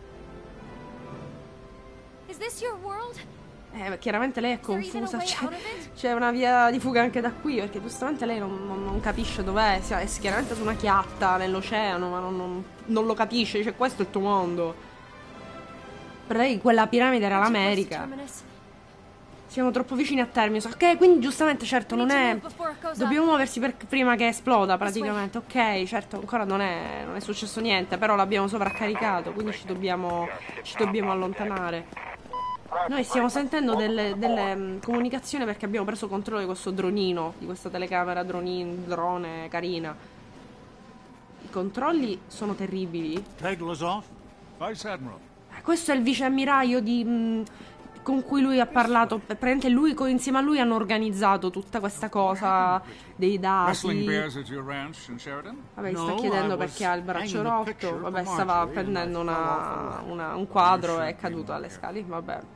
Is this your world? Eh, chiaramente lei è there even a confusa. way C'è, out of it? c'è una via di fuga anche da qui, perché giustamente lei non, non- non capisce dov'è. Si- È chiaramente su una chiatta nell'oceano, ma non, non- non lo capisce. Dice, questo è il tuo mondo. Per lei quella piramide era Aren't you close to l'America. Terminus? Siamo troppo vicini a Terminus. Ok, quindi giustamente, certo, non è... Dobbiamo muoversi per- prima che esploda, praticamente. Ok, certo, ancora non è, non è successo niente, però l'abbiamo sovraccaricato, quindi ci dobbiamo, ci dobbiamo allontanare. Noi stiamo sentendo delle, delle mh, comunicazioni perché abbiamo preso controllo di questo dronino, di questa telecamera dronin, drone carina. I controlli sono terribili. Tegler's Vice Admiral. Eh, Questo è il vice ammiraglio di... mh, con cui lui ha parlato. Praticamente lui, co- insieme a lui hanno organizzato tutta questa cosa dei Wrestling dati. bears at your ranch in Sheridan? Vabbè, gli sta No, chiedendo I was perché ha il braccio hanging a rotto. picture Vabbè, for stava Marjorie and prendendo I fell off a una, ladder. una- un quadro You e è should be caduto alle here. scale. Vabbè.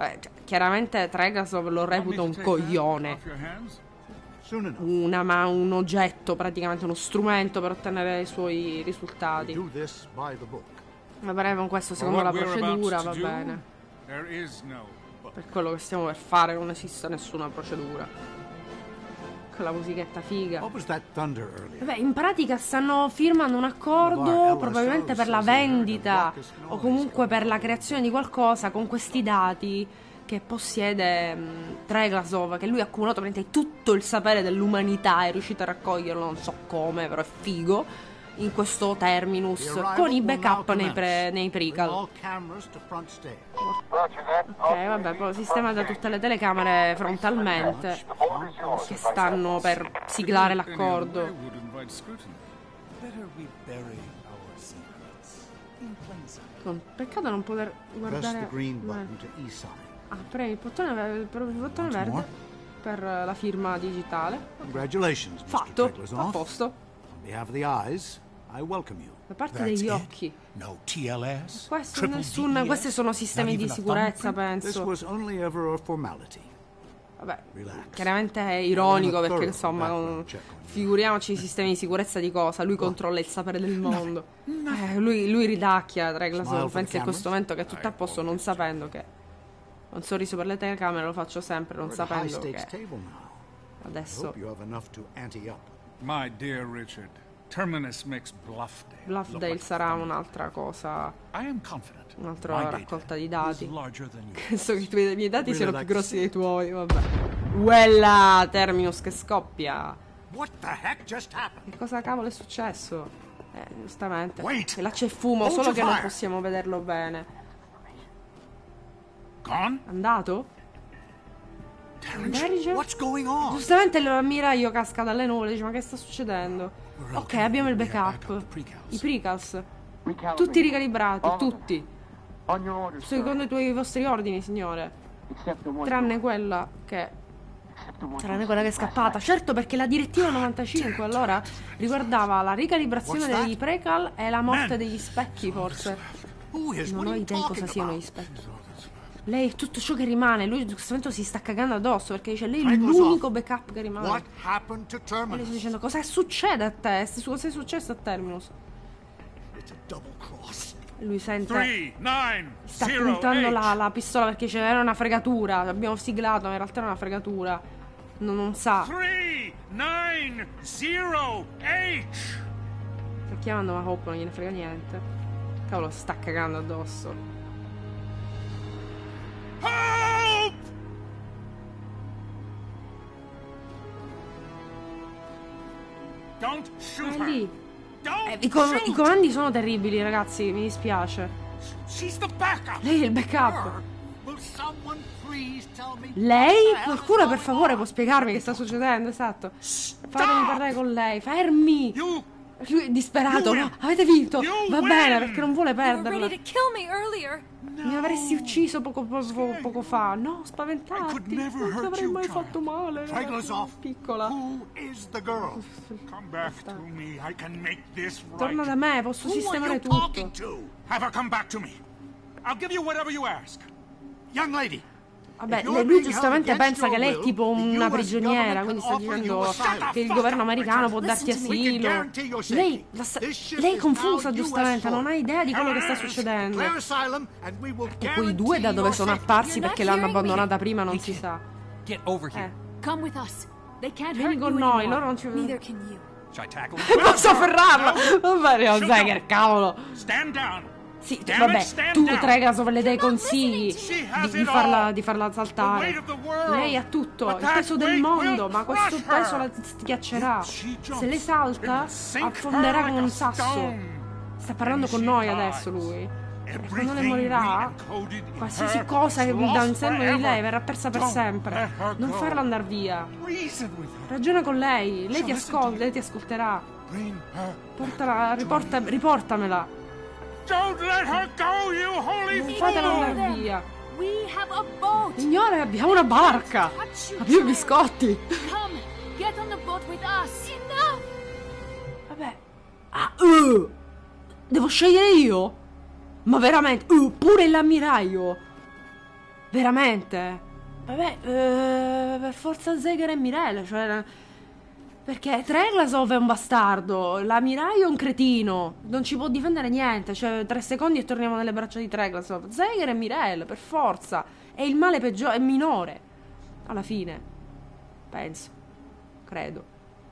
Vabbè, cioè, chiaramente Tregasov lo reputa un coglione. Soon enough. Una, ma un oggetto, praticamente uno strumento per ottenere i suoi risultati. Do this by the book. Va bene, con questo secondo la procedura va bene. Per quello che stiamo per fare non esiste nessuna procedura. Con la musichetta figa. What was that thunder earlier? Vabbè, in pratica stanno firmando un accordo probabilmente per la vendita o comunque per la creazione di qualcosa con questi dati che possiede um, Tregasov, che lui ha accumulato praticamente tutto il sapere dell'umanità, è riuscito a raccoglierlo, non so come, però è figo, in questo terminus, con i backup nei, pre, nei prequel. All cameras to front stage. Ok, vabbè, poi sistemate tutte le telecamere frontalmente che stanno per siglare l'accordo. Better we bury our secrets in plain sight. Con- Peccato non poter Press guardare. the green Beh. button to e-sign. Ah, premi il bottone, ve- il bottone Once verde more. per eh, la firma digitale. Congratulations, mister Fatto, a Treglazov. posto. On behalf of the eyes, I welcome you. Da parte That's degli it? occhi. No T L S? Questo Triple nessun, D E S? questi sono sistemi Not di even a sicurezza, thumbprint? This penso. was only ever a formality. Vabbè, Relax. chiaramente è ironico Una perché thorough insomma, background non- check on you. figuriamoci i sistemi di sicurezza di cosa. Lui controlla il sapere del mondo. Eh, lui, lui ridacchia Smile Tregasov, for the pensi a questo cameras. momento che è tutto a posto, non sapendo che un sorriso per le telecamere lo faccio sempre, non We're at a high sapendo stakes che table now. I adesso hope you have enough to ante up. My dear Richard, Terminus makes Bluffdale. look Bluffdale like sarà thunder. un'altra cosa, I am confident. un'altra My data raccolta di is dati. larger than you. Penso che i tuoi- i miei dati Really siano like più to grossi see dei tuoi, vabbè. Quella Terminus che scoppia. What the heck just happened? Che cosa cavolo è successo? Eh, giustamente. Wait. E là c'è fumo, Hold solo your che non fire. possiamo vederlo bene. Gone? Andato? Derringer? What's going on? Giustamente l'ammiraglio casca dalle nuvole, dice ma che sta succedendo? Ok, abbiamo il backup. I precals. Tutti ricalibrati, tutti. Secondo i tuoi i vostri ordini, signore. Tranne quella che... Tranne quella che è scappata. Certo, perché la direttiva novantacinque allora riguardava la ricalibrazione What's that? degli precal e la morte Man. degli specchi, forse. Who is? Non What ho are you idea di cosa talking siano gli about? specchi. Lei è tutto ciò che rimane. Lui in questo momento si sta cagando addosso perché dice lei è Treglazov, l'unico backup che rimane. What happened to E lei sta Terminus? dicendo cosa succede a te? Cosa è successo a Terminus? It's a double cross. E lui sente, Three, nine, sta zero, puntando eight. la, la pistola perché dice era una fregatura. Abbiamo siglato, ma in realtà era una fregatura. Non, non sa. Three, nine, zero, eight. Sta chiamando ma Hope non gliene frega niente. Cavolo, si sta cagando addosso. Help! Don't shoot È her. lì. Don't Eh, i, com- shoot. I comandi sono terribili, ragazzi. Mi dispiace. She's the backup. Lei è il backup. Will someone please tell me? Lei? what the hell Qualcuno is per going favore on? può spiegarmi che sta succedendo? Esatto. Fatemi parlare con lei. Fermi. You Lui è disperato. You No, win. avete vinto. You Va win. bene perché non vuole You were perderla. ready to kill me earlier. Mi avresti ucciso poco, poco, poco fa. No, I spaventati. could never Non ti hurt avrei you, mai child. fatto male. Treglazov, Piccola. who is the girl? come back to me. I can make this right. Torna da me, posso Who are sistemare you tutto. talking to? Have her come back to me. I'll give you whatever you ask. Young lady. Vabbè, If you're lui being giustamente held against pensa che lei è your tipo will, the una U S prigioniera, government quindi sta can offer dicendo you asylum. che il governo americano può darti Listen to me. We can asilo. guarantee your safety. Lei, la sta- This ship lei è is confusa now U S giustamente, non ha soil. idea di quello che sta succedendo. Declare asylum and we will E quei due da guarantee dove your sono safety. apparsi You're perché not l'hanno hearing me. abbandonata prima non si sa. Get over here. Eh, Come with us. They can't vieni hurt con you noi, anymore. loro non ci... Neither can you. Should I tackle him? Posso afferrarla? Va bene, non sai che cavolo. Stand down. Sì, Damn vabbè, it, stand tu down. Tregasov le dai consigli She di, has di it farla, all. di farla The saltare. weight of the world. Lei ha tutto, But il that peso del weight mondo, will ma questo crush peso her. la schiaccerà. If she jumps, Se lei salta, it will sink affonderà her come like un a sasso. stone. Sta parlando And con she noi dies. adesso lui. E quando lei Everything morirà, we encoded in qualsiasi her cosa che is vi dà lost in seno di forever. lei verrà persa per Don't sempre. let her Non go. farla andare via. Reason with her. Ragiona con lei, lei She'll ti listen to ascolta, you. lei ti ascolterà. Bring her. Portala, riporta, riportamela. Don't let her go, you holy Non fatela fool! andare via. We have a boat. Signore, abbiamo una barca. Touch you, Abbiamo i child. biscotti. Come, get on the boat with us. Enough. Vabbè. Ah, uh, devo scegliere io? Ma veramente, uh, pure l'ammiraglio. Veramente? Vabbè, eh, per forza Zeger e Mirelle, cioè... Perché Treglasov è un bastardo, la Mirai è un cretino, non ci può difendere niente, cioè tre secondi e torniamo nelle braccia di Treglasov. Zeger e Mirelle, per forza, è il male peggiore, è minore, alla fine, penso, credo.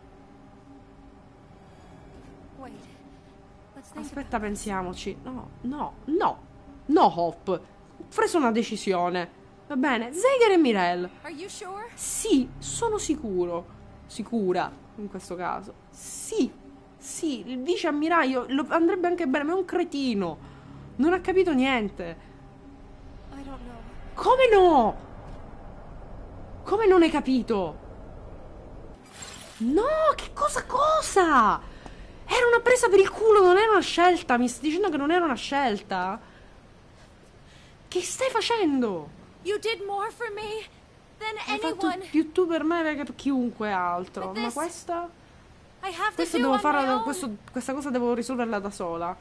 Wait. Let's think Aspetta, about this. pensiamoci, no, no, no, no Hop, ho preso una decisione, va bene, Zeger e Mirelle. Are you sure? Sì, sono sicuro. Sicura, in questo caso. Sì, sì, il vice ammiraglio lo andrebbe anche bene, ma è un cretino. Non ha capito niente. I don't know. Come no? Come non hai capito? No, che cosa cosa? Era una presa per il culo, non era una scelta. Mi stai dicendo che non era una scelta? Che stai facendo? You did more for me than Hai fatto anyone. più tu per me che per chiunque altro. But Ma this- questa... I have to Questo do devo on my farla, own. questo- questa cosa devo risolverla da sola.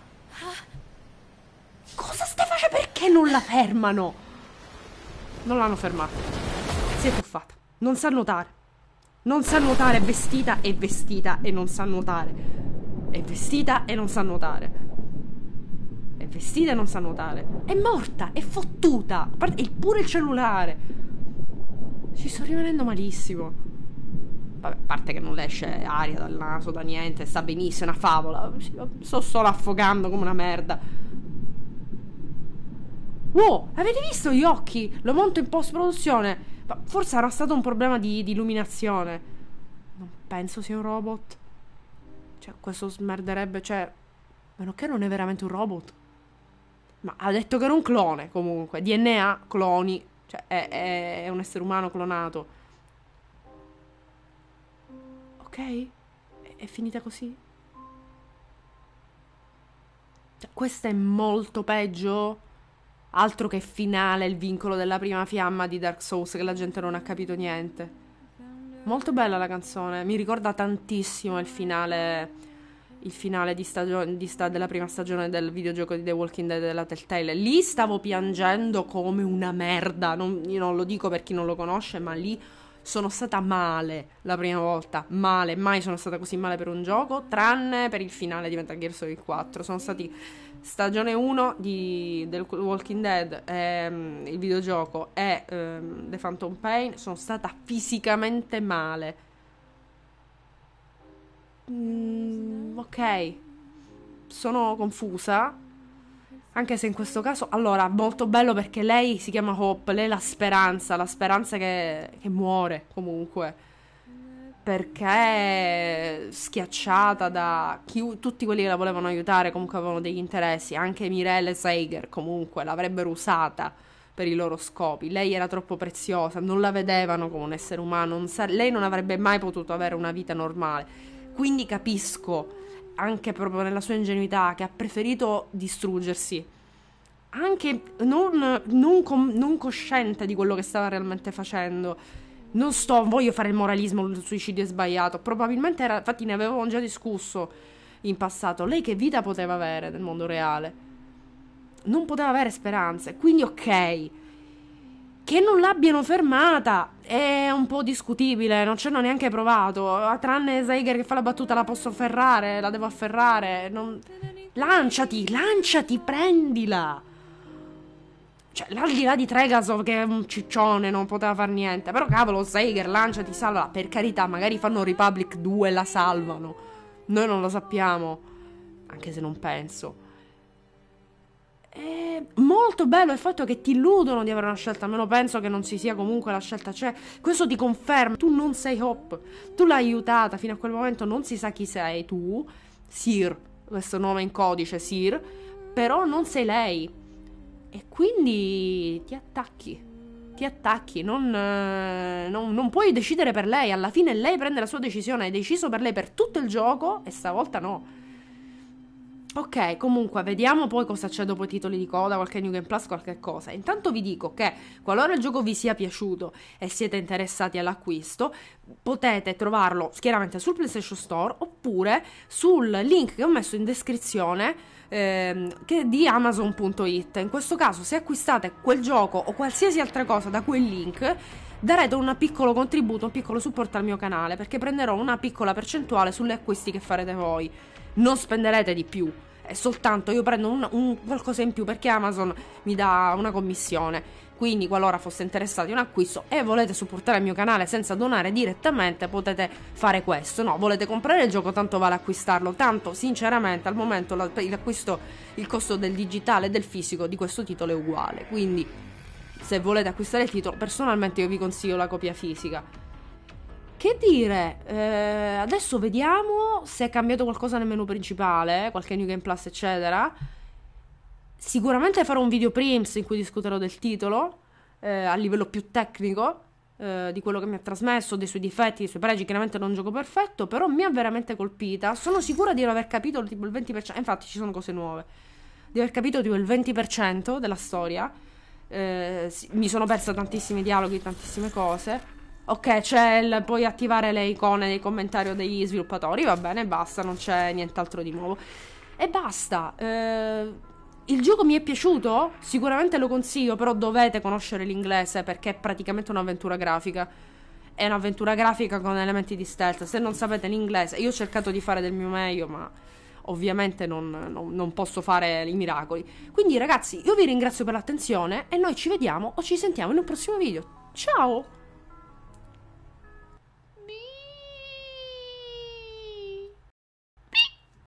Cosa stai facendo? Perché non la fermano? Non l'hanno fermata. Si è tuffata. Non sa nuotare. Non sa nuotare, è vestita, è vestita e non sa nuotare. È vestita e non sa nuotare. È vestita e non sa nuotare. È morta, è fottuta. A parte- E pure il cellulare. Ci sto rimanendo malissimo. Vabbè, a parte che non le esce aria dal naso, da niente, sta benissimo, è una favola. Sto solo affogando come una merda. Wow, avete visto gli occhi? Lo monto in post-produzione. Ma forse era stato un problema di, di illuminazione. Non penso sia un robot. Cioè, questo smerderebbe, cioè... A meno che non è veramente un robot. Ma ha detto che era un clone, comunque. D N A, cloni. Cioè, è, è, è un essere umano clonato. Ok? È, è finita così? Cioè, questa è molto peggio. Altro che finale, il vincolo della prima fiamma di Dark Souls, che la gente non ha capito niente. Molto bella la canzone. Mi ricorda tantissimo il finale... Il finale di stagione, di sta, della prima stagione del videogioco di The Walking Dead della Telltale. Lì stavo piangendo come una merda. Non, io non lo dico per chi non lo conosce, ma lì sono stata male la prima volta. Male, mai sono stata così male per un gioco, tranne per il finale di Metal Gear Solid quattro. Sono stati stagione uno di, del Walking Dead, ehm, il videogioco, e ehm, The Phantom Pain. Sono stata fisicamente male. Mm, ok, sono confusa, anche se in questo caso, allora, molto bello perché lei si chiama Hope, lei è la speranza, la speranza che, che muore comunque, perché schiacciata da chi, tutti quelli che la volevano aiutare, comunque avevano degli interessi, anche Mirelle e Zeiger comunque l'avrebbero usata per i loro scopi. Lei era troppo preziosa, non la vedevano come un essere umano, non sa- lei non avrebbe mai potuto avere una vita normale. Quindi capisco, anche proprio nella sua ingenuità, che ha preferito distruggersi. Anche non, non, com- non cosciente di quello che stava realmente facendo. Non sto, voglio fare il moralismo, il suicidio è sbagliato. Probabilmente era, infatti ne avevamo già discusso in passato. Lei che vita poteva avere nel mondo reale? Non poteva avere speranze. Quindi ok, che non l'abbiano fermata è un po' discutibile, non ci hanno neanche provato. Tranne Zeiger che fa la battuta, la posso afferrare, la devo afferrare. Non... Lanciati, lanciati, prendila. Cioè, al di là di Tregasov che è un ciccione, non poteva far niente. Però cavolo, Zeiger, lanciati, salva. Per carità, magari fanno Republic due e la salvano. Noi non lo sappiamo. Anche se non penso. È molto bello il fatto che ti illudono di avere una scelta. Almeno penso che non si sia comunque la scelta. Cioè, questo ti conferma. Tu non sei Hope. Tu l'hai aiutata fino a quel momento. Non si sa chi sei tu. Sir, questo nome in codice, Sir. Però non sei lei. E quindi ti attacchi. Ti attacchi. Non, eh, non, non puoi decidere per lei. Alla fine lei prende la sua decisione. Hai deciso per lei per tutto il gioco. E stavolta no. Ok, comunque vediamo poi cosa c'è dopo i titoli di coda, qualche New Game Plus, qualche cosa. Intanto vi dico che qualora il gioco vi sia piaciuto e siete interessati all'acquisto, potete trovarlo chiaramente sul PlayStation Store oppure sul link che ho messo in descrizione ehm, che è di Amazon punto it. In questo caso, se acquistate quel gioco o qualsiasi altra cosa da quel link, darete un piccolo contributo, un piccolo supporto al mio canale, perché prenderò una piccola percentuale sulle acquisti che farete voi. Non spenderete di più, è soltanto io prendo un, un qualcosa in più perché Amazon mi dà una commissione. Quindi qualora foste interessati a un acquisto e volete supportare il mio canale senza donare direttamente, potete fare questo. No, volete comprare il gioco, tanto vale acquistarlo. Tanto sinceramente al momento l'acquisto, il costo del digitale e del fisico di questo titolo è uguale. Quindi se volete acquistare il titolo, personalmente io vi consiglio la copia fisica. Che dire, eh, adesso vediamo se è cambiato qualcosa nel menu principale, qualche New Game Plus eccetera. Sicuramente farò un video Prims in cui discuterò del titolo eh, a livello più tecnico eh, di quello che mi ha trasmesso, dei suoi difetti, dei suoi pregi. Chiaramente non è un gioco perfetto, però mi ha veramente colpita. Sono sicura di non aver capito tipo il venti per cento, infatti ci sono cose nuove, di aver capito tipo il venti per cento della storia. Eh, mi sono persa tantissimi dialoghi, tantissime cose. Ok, c'è il, puoi attivare le icone dei commentari degli sviluppatori, va bene, basta, non c'è nient'altro di nuovo. E basta. Eh, il gioco mi è piaciuto? Sicuramente lo consiglio, però dovete conoscere l'inglese perché è praticamente un'avventura grafica. È un'avventura grafica con elementi di stealth. Se non sapete l'inglese, io ho cercato di fare del mio meglio, ma ovviamente non, non, non posso fare i miracoli. Quindi ragazzi, io vi ringrazio per l'attenzione e noi ci vediamo o ci sentiamo in un prossimo video. Ciao!